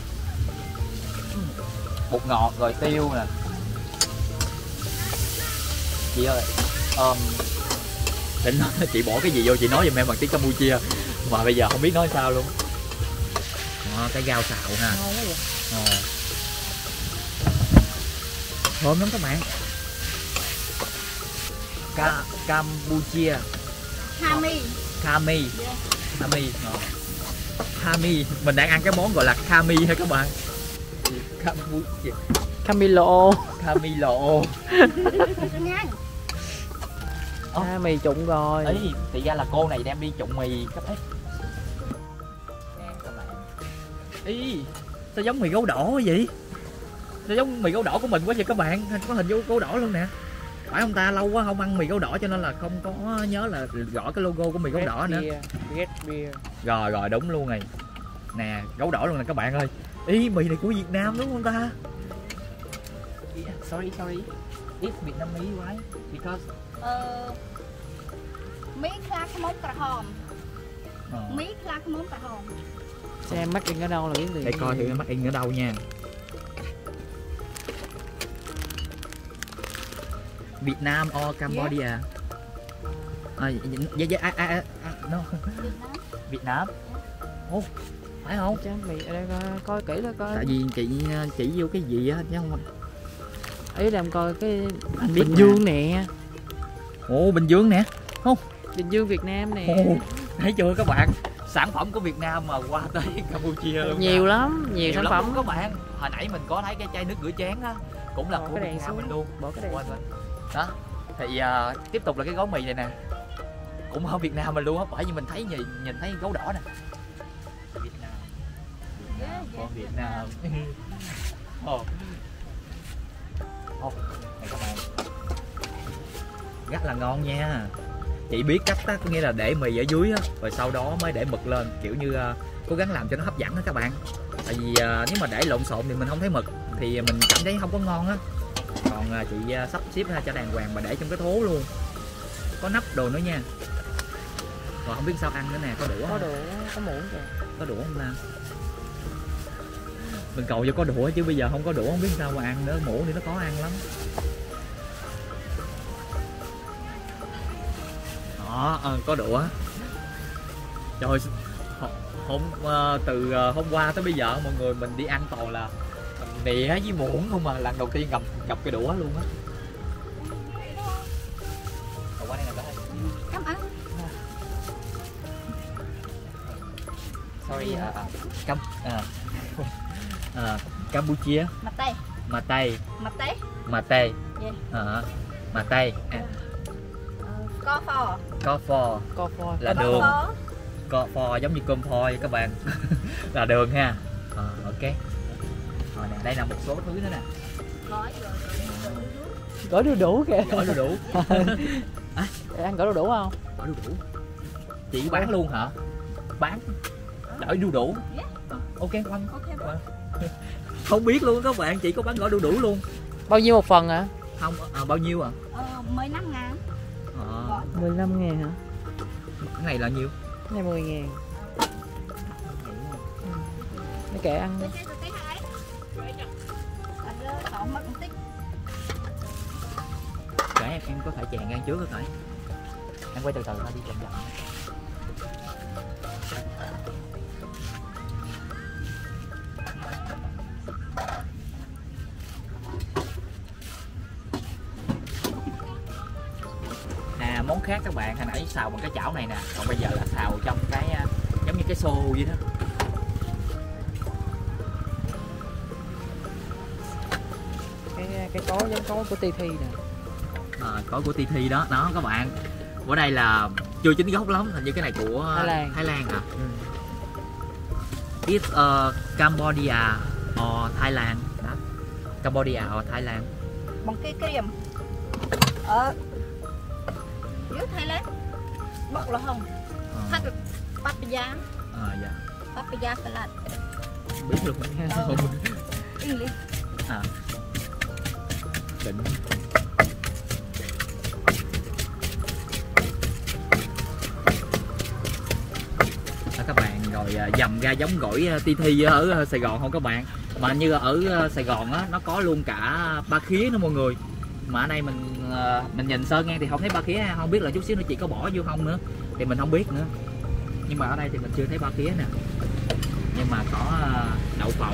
Bột ngọt rồi tiêu nè. Chị ơi, um, định nói là chị bỏ cái gì vô chị nói giùm em bằng tiếng Campuchia mà bây giờ không biết nói sao luôn. Đó, cái rau xào ha. Ngon quá vậy. Ờ. Thơm lắm các bạn. Ca Campuchia. Hami. Kami. Yeah. Kami. Ờ. Kami, mình đang ăn cái món gọi là Kami ha các bạn. Campuchia. Camilo. Camilo. Nhanh. À, mì trụng rồi. Ấy thì ra là cô này đem đi trụng mì các bạn. Ý, sao giống mì gấu đỏ vậy? Sao giống mì gấu đỏ của mình quá vậy các bạn? Có hình vô gấu đỏ luôn nè. Phải không ta? Lâu quá không ăn mì gấu đỏ cho nên là không có nhớ là gõ cái logo của mì gấu đỏ nữa. Red beer. Rồi rồi đúng luôn này. Nè, gấu đỏ luôn nè các bạn ơi. Ý, mì này của Việt Nam đúng không ta? Sorry, sorry. It's Vietnamese, right? Because Ờ, Mỹ khla cái món cà hòm. Ờ. Mỹ khla cái món cà hòm. Xem mắc in ở đâu là biết gì. để coi thử mắc in ở đâu nha. Việt Nam or Cambodia? À, dạ dạ à, à, à, no. Việt Nam. Việt Nam. Ồ, phải không? Chứ mì ở đây coi, coi kỹ đó coi. Tại vì chị chỉ vô cái gì á chứ không. Ý là em coi cái Anh biết Bình mà. Dương nè. Ồ, Bình Dương nè. Bình Dương Việt Nam nè. Ồ, thấy chưa các bạn? Sản phẩm của Việt Nam mà qua tới Campuchia luôn. Nhiều nha. lắm, nhiều, Nhiều sản lắm phẩm. luôn các bạn. Hồi nãy mình có thấy cái chai nước rửa chén á, cũng là Bỏ của cái Việt đèn Nam xuống. mình luôn. Bỏ cái đèn Quên xuống. quên. Đó. Thì uh, tiếp tục là cái gói mì này nè. Cũng ở Việt Nam mình luôn á, bởi vì mình thấy nhìn, nhìn thấy gấu đỏ nè. Việt Nam. Việt Nam, của Việt Nam. Ồ. Ồ, này các bạn. Rất là ngon nha. Chị biết cách á, có nghĩa là để mì ở dưới á, rồi sau đó mới để mực lên, kiểu như uh, cố gắng làm cho nó hấp dẫn đó các bạn. Tại vì uh, nếu mà để lộn xộn thì mình không thấy mực thì mình cảm thấy không có ngon á. Còn uh, chị uh, sắp xếp ra cho đàng hoàng mà để trong cái thố luôn, có nắp đồ nữa nha. Còn không biết sao ăn nữa nè, có đũa Có không? đũa, có muỗng kìa. Có đũa không ta? Mình cầu vô có đũa chứ bây giờ không có đũa không biết sao mà ăn nữa, muỗng thì nó khó ăn lắm. Đó, à, có đũa. Trời, hôm uh, từ uh, hôm qua tới bây giờ mọi người mình đi ăn toàn là nĩa với muỗng không mà, lần đầu tiên gặp gặp cái đũa luôn á. Qua đây nè. Cảm ơn. Sorry, uh, Cam uh, uh, Campuchia. Mặt tay. Mà Tây. Mặt tay. Mà Tây. Yeah. Ờ, Mà Tây. À, Ờ, co phò. có phò Co phoi. là Co đường. phò. Có phò giống như cơm phoi các bạn. Là đường ha. Ờ, ok. Rồi nè, đây là một số thứ nữa nè. Gói rồi. Gỏi đu đủ kìa. Gỏi đu đủ. Để ăn gỏi đu đủ không? Gỏi đu đủ. Chị bán luôn hả? Bán gỏi đu đủ. Yeah. À, ok quanh. Ok bro. Không biết luôn các bạn, chị có bán gỏi đu đủ luôn. Bao nhiêu một phần hả? Không, à, bao nhiêu à? Ờ, mười lăm ngàn. À, mười lăm ngàn hả? cái này là nhiêu? Cái này mười ngàn. Nó kệ ăn. Tôi chơi tôi thấy hai. Anh ơi, không mất một tích. Để em, em có thể chèn ngang trước có thể. Em quay từ từ thôi đi chậm chậm. Nè, món khác các bạn, hồi nãy xào bằng cái chảo này nè, còn bây giờ là xào trong cái giống như cái xô vậy đó. Cái cái có giống có của ti thi nè. À, có của ti thi đó, đó các bạn. Ở đây là chưa chính gốc lắm, hình như cái này của Thái Lan. Thái Lan hả? Ừ. It's uh, Cambodia or Thailand. Đó. Cambodia or Thailand. Bằng cái cái điểm. Ờ. Dưới Thái Lan. Bọc là hồng. Ờ, Thật papaya. à, dạ. Papaya salad. Biết luôn. Không. English. À. Định. Đó các bạn, rồi rồi à, dầm ra giống gỏi à, ti thi ở à, Sài Gòn không các bạn, mà như ở à, Sài Gòn á nó có luôn cả ba khía nữa mọi người, mà ở đây mình à, mình nhìn sơ ngang thì không thấy ba khía, không biết là chút xíu nó chỉ có bỏ vô không nữa thì mình không biết nữa, nhưng mà ở đây thì mình chưa thấy ba khía nè, nhưng mà có à, đậu phộng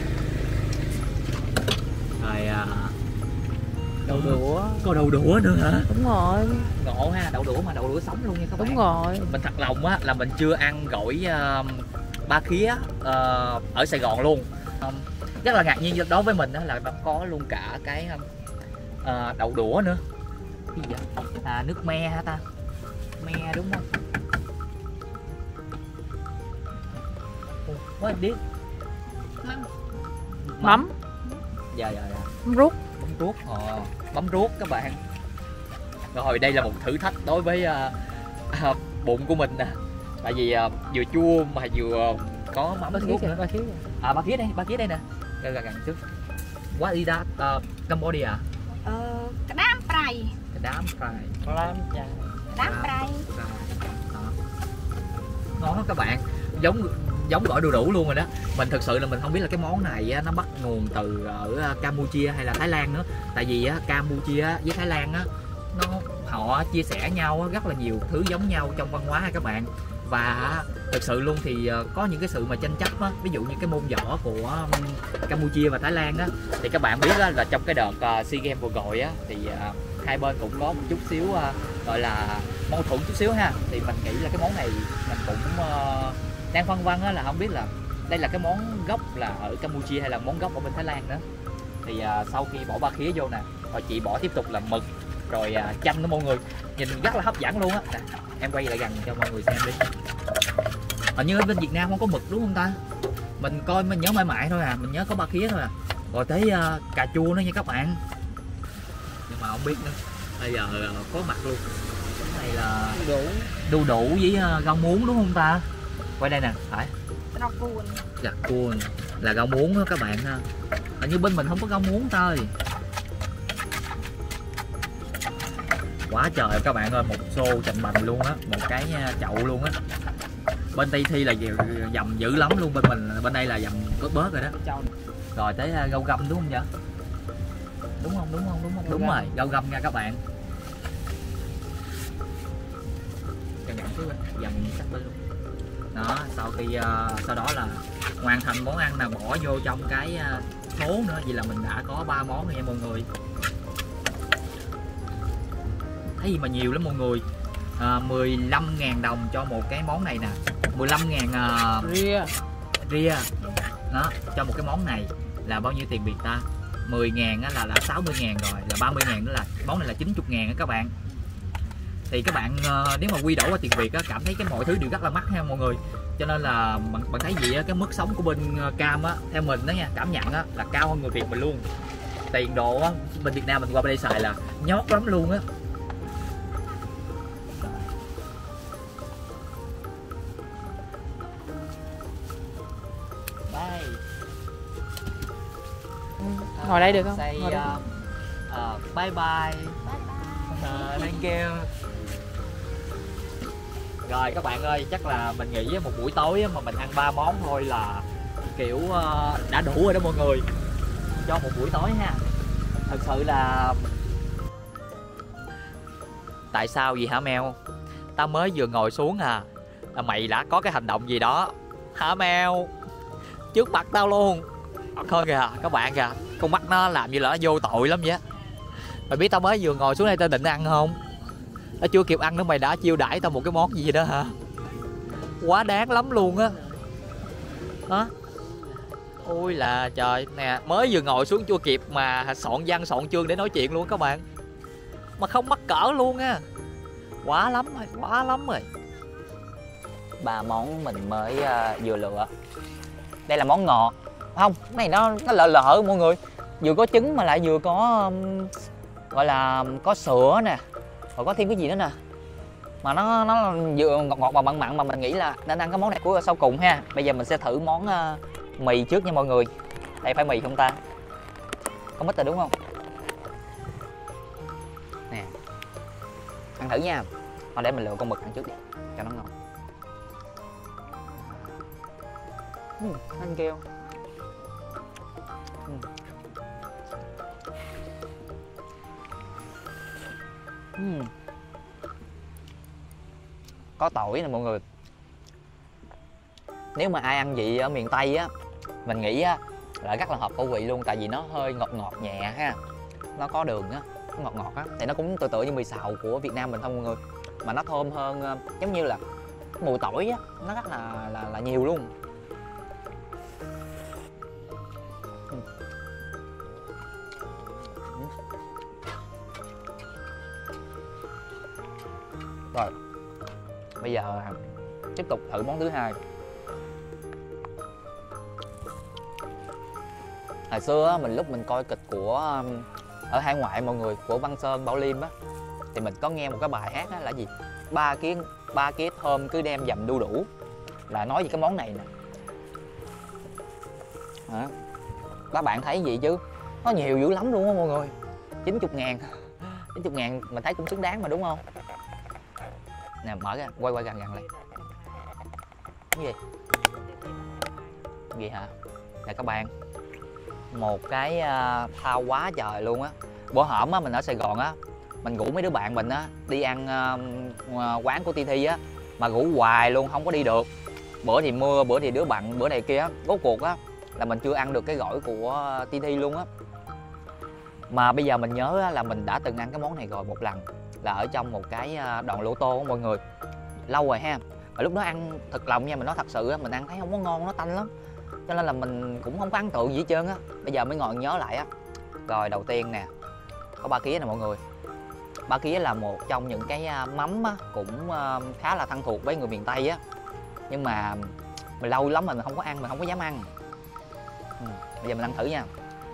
rồi à, Đậu đũa. có đậu đũa nữa hả? Đúng rồi. Ngộ ha, đậu đũa mà đậu đũa sống luôn nha các bạn. Đúng rồi. Mình thật lòng á là mình chưa ăn gỏi uh, ba khía uh, ở Sài Gòn luôn. Um, rất là ngạc nhiên đối với mình đó là nó có luôn cả cái uh, đậu đũa nữa. Cái gì vậy? À, nước me hả ta? Me đúng không? What is this? Mắm. Mắm. Dạ dạ dạ. Mắm ruốc. Mắm ruốc. Ờ, mắm ruốc các bạn. Rồi đây là một thử thách đối với uh, uh, bụng của mình nè. Tại vì uh, vừa chua mà vừa có mắm Ba khía ruốc kìa, nữa. ba khía kìa. À, ba khía đây, ba khía đây nè. Gần gần trước. What is that? Uh, Cambodia. Ờ, cái đám prey. Cái đám fry. Làm chà. Đám prey. Đó. Ngon lắm các bạn. Giống giống gỏi đu đủ luôn rồi đó. Mình thực sự là mình không biết là cái món này á, nó bắt nguồn từ ở Campuchia hay là Thái Lan nữa. Tại vì á, Campuchia với Thái Lan á, nó họ chia sẻ nhau á, rất là nhiều thứ giống nhau trong văn hóa các bạn. Và thực sự luôn thì có những cái sự mà tranh chấp á, ví dụ như cái môn võ của Campuchia và Thái Lan á, thì các bạn biết á, là trong cái đợt uh, SEA Games vừa rồi á, thì uh, hai bên cũng có một chút xíu uh, gọi là mâu thuẫn chút xíu ha. Thì mình nghĩ là cái món này mình cũng uh, đang phân vân á, là không biết là đây là cái món gốc là ở Campuchia hay là món gốc ở bên Thái Lan nữa. Thì uh, sau khi bỏ ba khía vô nè, rồi chị bỏ tiếp tục là mực, rồi uh, chanh đó mọi người, nhìn rất là hấp dẫn luôn á. Em quay lại gần cho mọi người xem đi. Hình như ở bên Việt Nam không có mực đúng không ta? Mình coi mình nhớ mãi mãi thôi à, mình nhớ có ba khía thôi à. Rồi tới uh, cà chua nữa nha các bạn. Nhưng mà không biết nữa. Bây giờ uh, có mặt luôn. Cái này là Đủ. đu đủ với uh, rau muống đúng không ta? Quay đây nè, phải. Rau cuồn. Gặt cuồn là rau muống đó các bạn ha. Hình như bên mình không có rau muống thôi. Quá trời các bạn ơi, một xô chành bành luôn á, một cái chậu luôn á. Bên Tây Thi là dầm dữ lắm luôn, bên mình bên đây là dầm bớt bớt rồi đó. Rồi tới rau găm đúng không vậy? Đúng không? Đúng không? Đúng không? Đúng rồi, rau găm nha các bạn. Cho nhận thứ dầm sắc bên luôn. Đó, sau khi uh, sau đó là hoàn thành món ăn nào bỏ vô trong cái uh, thố nữa, vậy là mình đã có ba món rồi nha mọi người. Thấy gì mà nhiều lắm mọi người. À, mười lăm ngàn đồng cho một cái món này nè, mười lăm ngàn uh, Ria. ria đó, cho một cái món này là bao nhiêu tiền Việt ta? Mười ngàn là đã sáu mươi ngàn rồi, là ba mươi ngàn nữa, là món này là chín mươi ngàn các bạn. Thì các bạn uh, nếu mà quy đổi qua tiền Việt á, cảm thấy cái mọi thứ đều rất là mắc ha mọi người. Cho nên là bạn, bạn thấy gì á, cái mức sống của bên Cam á, theo mình đó nha, cảm nhận á là cao hơn người Việt mình luôn. Tiền đồ á, bên Việt Nam mình qua bên đây xài là nhót lắm luôn á. Ngồi đây được không? Say, Ngồi đây. uh, uh, bye bye. Bye bye. Uh, thank you. Rồi các bạn ơi, chắc là mình nghĩ một buổi tối mà mình ăn ba món thôi là kiểu uh, đã đủ rồi đó mọi người, cho một buổi tối ha. Thật sự là tại sao gì hả Mèo? Tao mới vừa ngồi xuống à, là mày đã có cái hành động gì đó hả Mèo? Trước mặt tao luôn. Thôi kìa các bạn kìa, con mắt nó làm như là nó vô tội lắm vậy á. Mày biết tao mới vừa ngồi xuống đây tao định ăn không? Nó chưa kịp ăn nữa mày đã chiêu đãi tao một cái món gì đó hả? Quá đáng lắm luôn á. Hả? Ôi là trời nè, mới vừa ngồi xuống chưa kịp mà soạn văn soạn chương để nói chuyện luôn các bạn. Mà không mắc cỡ luôn á. Quá lắm rồi, quá lắm rồi. Ba món mình mới uh, vừa lựa. Đây là món ngọt. Không, cái này nó nó lợ lợ mọi người. Vừa có trứng mà lại vừa có um, gọi là có sữa nè, rồi có thêm cái gì nữa nè, mà nó nó vừa ngọt ngọt và mặn mặn, mà mình nghĩ là nên ăn cái món này cuối sau cùng ha. Bây giờ mình sẽ thử món uh, mì trước nha mọi người. Đây phải mì không ta? Có mít rồi đúng không? Nè, ăn thử nha. Thôi để mình lựa con mực ăn trước đi cho nó ngon. uhm, thank you. uhm. Uhm. Có tỏi nè mọi người. Nếu mà ai ăn vị ở miền Tây á, mình nghĩ á là rất là hợp khẩu vị luôn, tại vì nó hơi ngọt ngọt nhẹ ha, nó có đường á, nó ngọt ngọt á, thì nó cũng tự tự như mì xào của Việt Nam mình thôi mọi người, mà nó thơm hơn, giống như là mùi tỏi á, nó rất là là, là nhiều luôn. Rồi bây giờ tiếp tục thử món thứ hai. Hồi xưa á, mình lúc mình coi kịch của ở hải ngoại mọi người, của Văn Sơn, Bảo Liêm á, thì mình có nghe một cái bài hát á là gì, ba cái ba cái thơm cứ đem dầm đu đủ, là nói về cái món này nè. Đó. Các bạn thấy gì chứ, nó nhiều dữ lắm luôn á mọi người. chín mươi ngàn chín mươi ngàn mình thấy cũng xứng đáng mà đúng không? Nè mở ra, quay quay gần gần lại. Cái gì? Cái gì hả? Nè các bạn, một cái uh, thao quá trời luôn á. Bữa hổm á mình ở Sài Gòn á, mình rủ mấy đứa bạn mình á đi ăn uh, quán của Ti Thi á, mà rủ hoài luôn không có đi được. Bữa thì mưa, bữa thì đứa bạn, bữa này kia á, rốt cuộc á là mình chưa ăn được cái gỏi của Ti Thi luôn á. Mà bây giờ mình nhớ á, là mình đã từng ăn cái món này rồi một lần, là ở trong một cái đòn lô tô mọi người, lâu rồi ha. Và lúc đó ăn thật lòng nha, mình nói thật sự á, mình ăn thấy không có ngon, nó tanh lắm, cho nên là mình cũng không có ấn tượng gì hết trơn á. Bây giờ mới ngồi nhớ lại á. Rồi đầu tiên nè, có ba kía nè mọi người. Ba kía là một trong những cái mắm á, cũng khá là thân thuộc với người miền Tây á, nhưng mà mình lâu lắm mình không có ăn, mình không có dám ăn. ừ. Bây giờ mình ăn thử nha.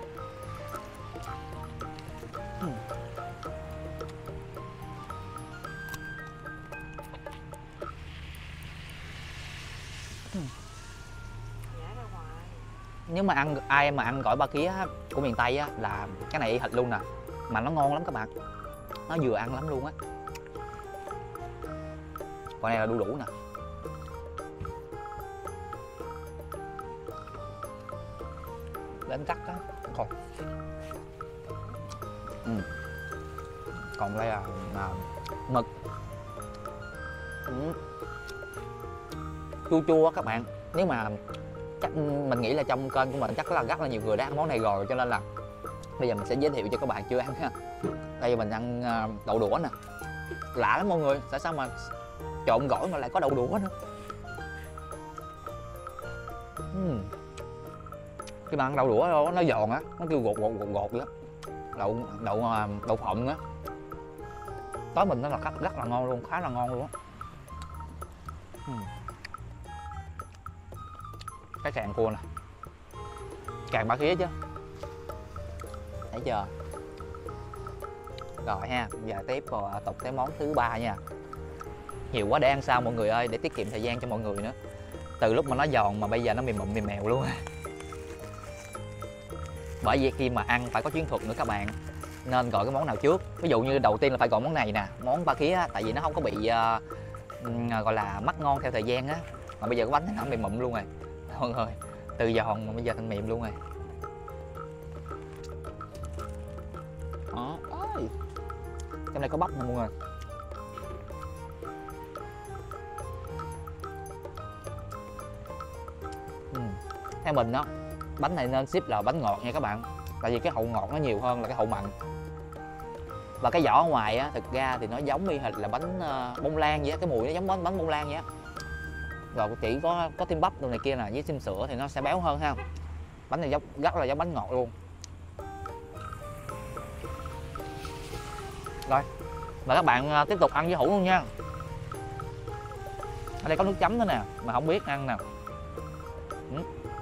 ừ. Nếu mà ăn ai mà ăn gỏi ba kía của miền Tây á, là cái này y hệt luôn nè, mà nó ngon lắm các bạn, nó vừa ăn lắm luôn á. Còn này là đu đủ nè. Đến cắt á, còn ừ. còn đây là, là mực, ừ. chua chua các bạn. Nếu mà chắc mình nghĩ là trong kênh của mình chắc là rất là nhiều người đã ăn món này rồi, cho nên là bây giờ mình sẽ giới thiệu cho các bạn chưa ăn ha. Đây mình ăn đậu đũa nè, lạ lắm mọi người, tại sao mà trộn gỏi mà lại có đậu đũa nữa. uhm. Khi mà ăn đậu đũa đó, nó giòn á, nó kêu gột gột gột gột vậy đó. Đậu đậu đậu phộng á, tối mình nó là rất, rất là ngon luôn, khá là ngon luôn á. uhm. Cái càng cua nè, càng ba khía chứ, thấy chưa? Rồi ha, giờ tiếp vào tục cái món thứ ba nha. Nhiều quá để ăn sao mọi người ơi, để tiết kiệm thời gian cho mọi người nữa. Từ lúc mà nó giòn mà bây giờ nó mềm mụn mềm mèo luôn. Bởi vì khi mà ăn phải có chiến thuật nữa các bạn, nên gọi cái món nào trước. Ví dụ như đầu tiên là phải gọi món này nè, món ba khía, tại vì nó không có bị uh, gọi là mất ngon theo thời gian á. Mà bây giờ cái bánh nó mềm mụn luôn rồi mọi người, từ giòn mà bây giờ thành mềm luôn rồi. Đó, ôi. Trong này có bắp nè mọi người. ừ. Theo mình đó, bánh này nên ship là bánh ngọt nha các bạn, tại vì cái hậu ngọt nó nhiều hơn là cái hậu mặn. Và cái vỏ ở ngoài á, thực ra thì nó giống y hệt là bánh uh, bông lan vậy á, cái mùi nó giống bánh bánh bông lan vậy á. Rồi chỉ có có thêm bắp đồ này kia nè, với thêm sữa thì nó sẽ béo hơn ha. Bánh này giống rất là giống bánh ngọt luôn. Rồi, và các bạn tiếp tục ăn với hũ luôn nha. Ở đây có nước chấm nữa nè, mà không biết ăn nè. ừ.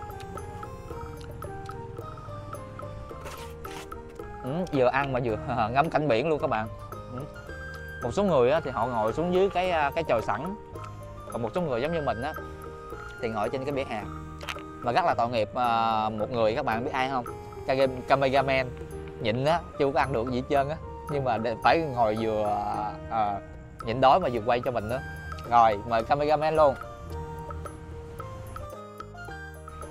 Ừ, vừa ăn mà vừa ngắm cảnh biển luôn các bạn. ừ. Một số người á, thì họ ngồi xuống dưới cái cái chòi sẵn, còn một số người giống như mình á thì ngồi trên cái vỉa hè. Và rất là tội nghiệp uh, một người, các bạn biết ai không? Cameraman nhịn á, chưa có ăn được gì hết trơn á, nhưng mà phải ngồi vừa uh, nhịn đói mà vừa quay cho mình nữa. Rồi mời cameraman luôn.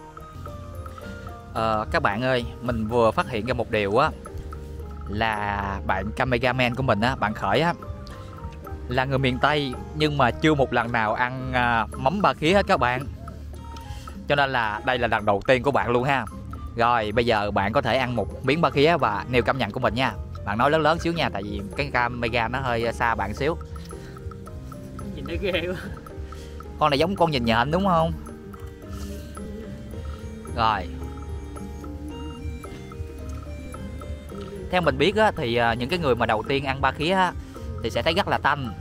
Ờ, các bạn ơi, mình vừa phát hiện ra một điều á, là bạn cameraman của mình á, bạn Khởi á, là người miền Tây nhưng mà chưa một lần nào ăn à, mắm ba khía hết các bạn. Cho nên là đây là lần đầu tiên của bạn luôn ha. Rồi bây giờ bạn có thể ăn một miếng ba khía và nêu cảm nhận của mình nha. Bạn nói lớn lớn xíu nha, tại vì cái camera nó hơi xa bạn xíu. Nhìn thấy ghê quá. Con này giống con nhìn nhện đúng không? Rồi. Theo mình biết á, thì những cái người mà đầu tiên ăn ba khía á, thì sẽ thấy rất là tanh.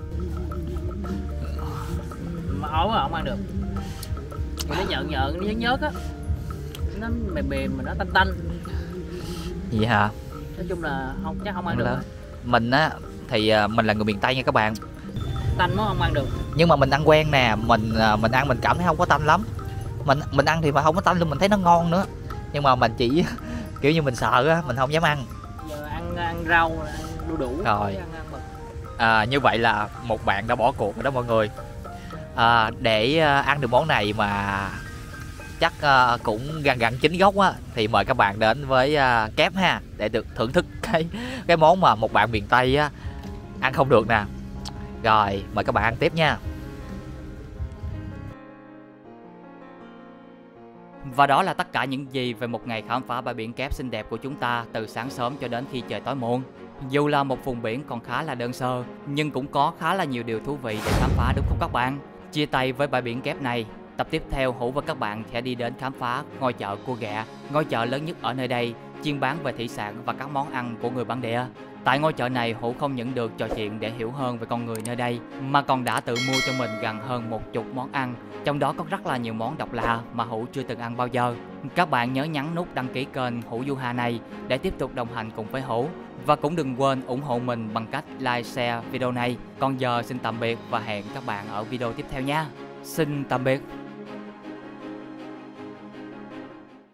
Mà ấu là không ăn được. Thì nó nhợn nhợn, nó nhớt nhớt á. Nó mềm mềm mà nó tanh tanh. Vậy hả? Nói chung là không chắc không ăn được. Mình á thì mình là người miền Tây nha các bạn. Tanh nó không ăn được. Nhưng mà mình ăn quen nè, mình mình ăn mình cảm thấy không có tanh lắm. Mình mình ăn thì mà không có tanh luôn, mình thấy nó ngon nữa. Nhưng mà mình chỉ kiểu như mình sợ á, mình không dám ăn. Giờ ăn ăn rau, ăn đu đủ. Rồi. Ăn, ăn mực. À, như vậy là một bạn đã bỏ cuộc rồi đó mọi người. À, để ăn được món này mà chắc uh, cũng gần gần chín gốc á, thì mời các bạn đến với uh, Kép ha, để được thưởng thức cái cái món mà một bạn miền Tây á ăn không được nè. Rồi mời các bạn ăn tiếp nha. Và đó là tất cả những gì về một ngày khám phá bãi biển Kép xinh đẹp của chúng ta từ sáng sớm cho đến khi trời tối muộn. Dù là một vùng biển còn khá là đơn sơ, nhưng cũng có khá là nhiều điều thú vị để khám phá đúng không các bạn? Chia tay với bãi biển Kép này, tập tiếp theo Hữu và các bạn sẽ đi đến khám phá ngôi chợ Cua Ghẹ, ngôi chợ lớn nhất ở nơi đây, chuyên bán về thủy sản và các món ăn của người bản địa. Tại ngôi chợ này, Hữu không những được trò chuyện để hiểu hơn về con người nơi đây, mà còn đã tự mua cho mình gần hơn một chục món ăn, trong đó có rất là nhiều món độc lạ mà Hữu chưa từng ăn bao giờ. Các bạn nhớ nhấn nút đăng ký kênh Hữu Du Ha này để tiếp tục đồng hành cùng với Hữu. Và cũng đừng quên ủng hộ mình bằng cách like, share video này. Còn giờ xin tạm biệt và hẹn các bạn ở video tiếp theo nha. Xin tạm biệt.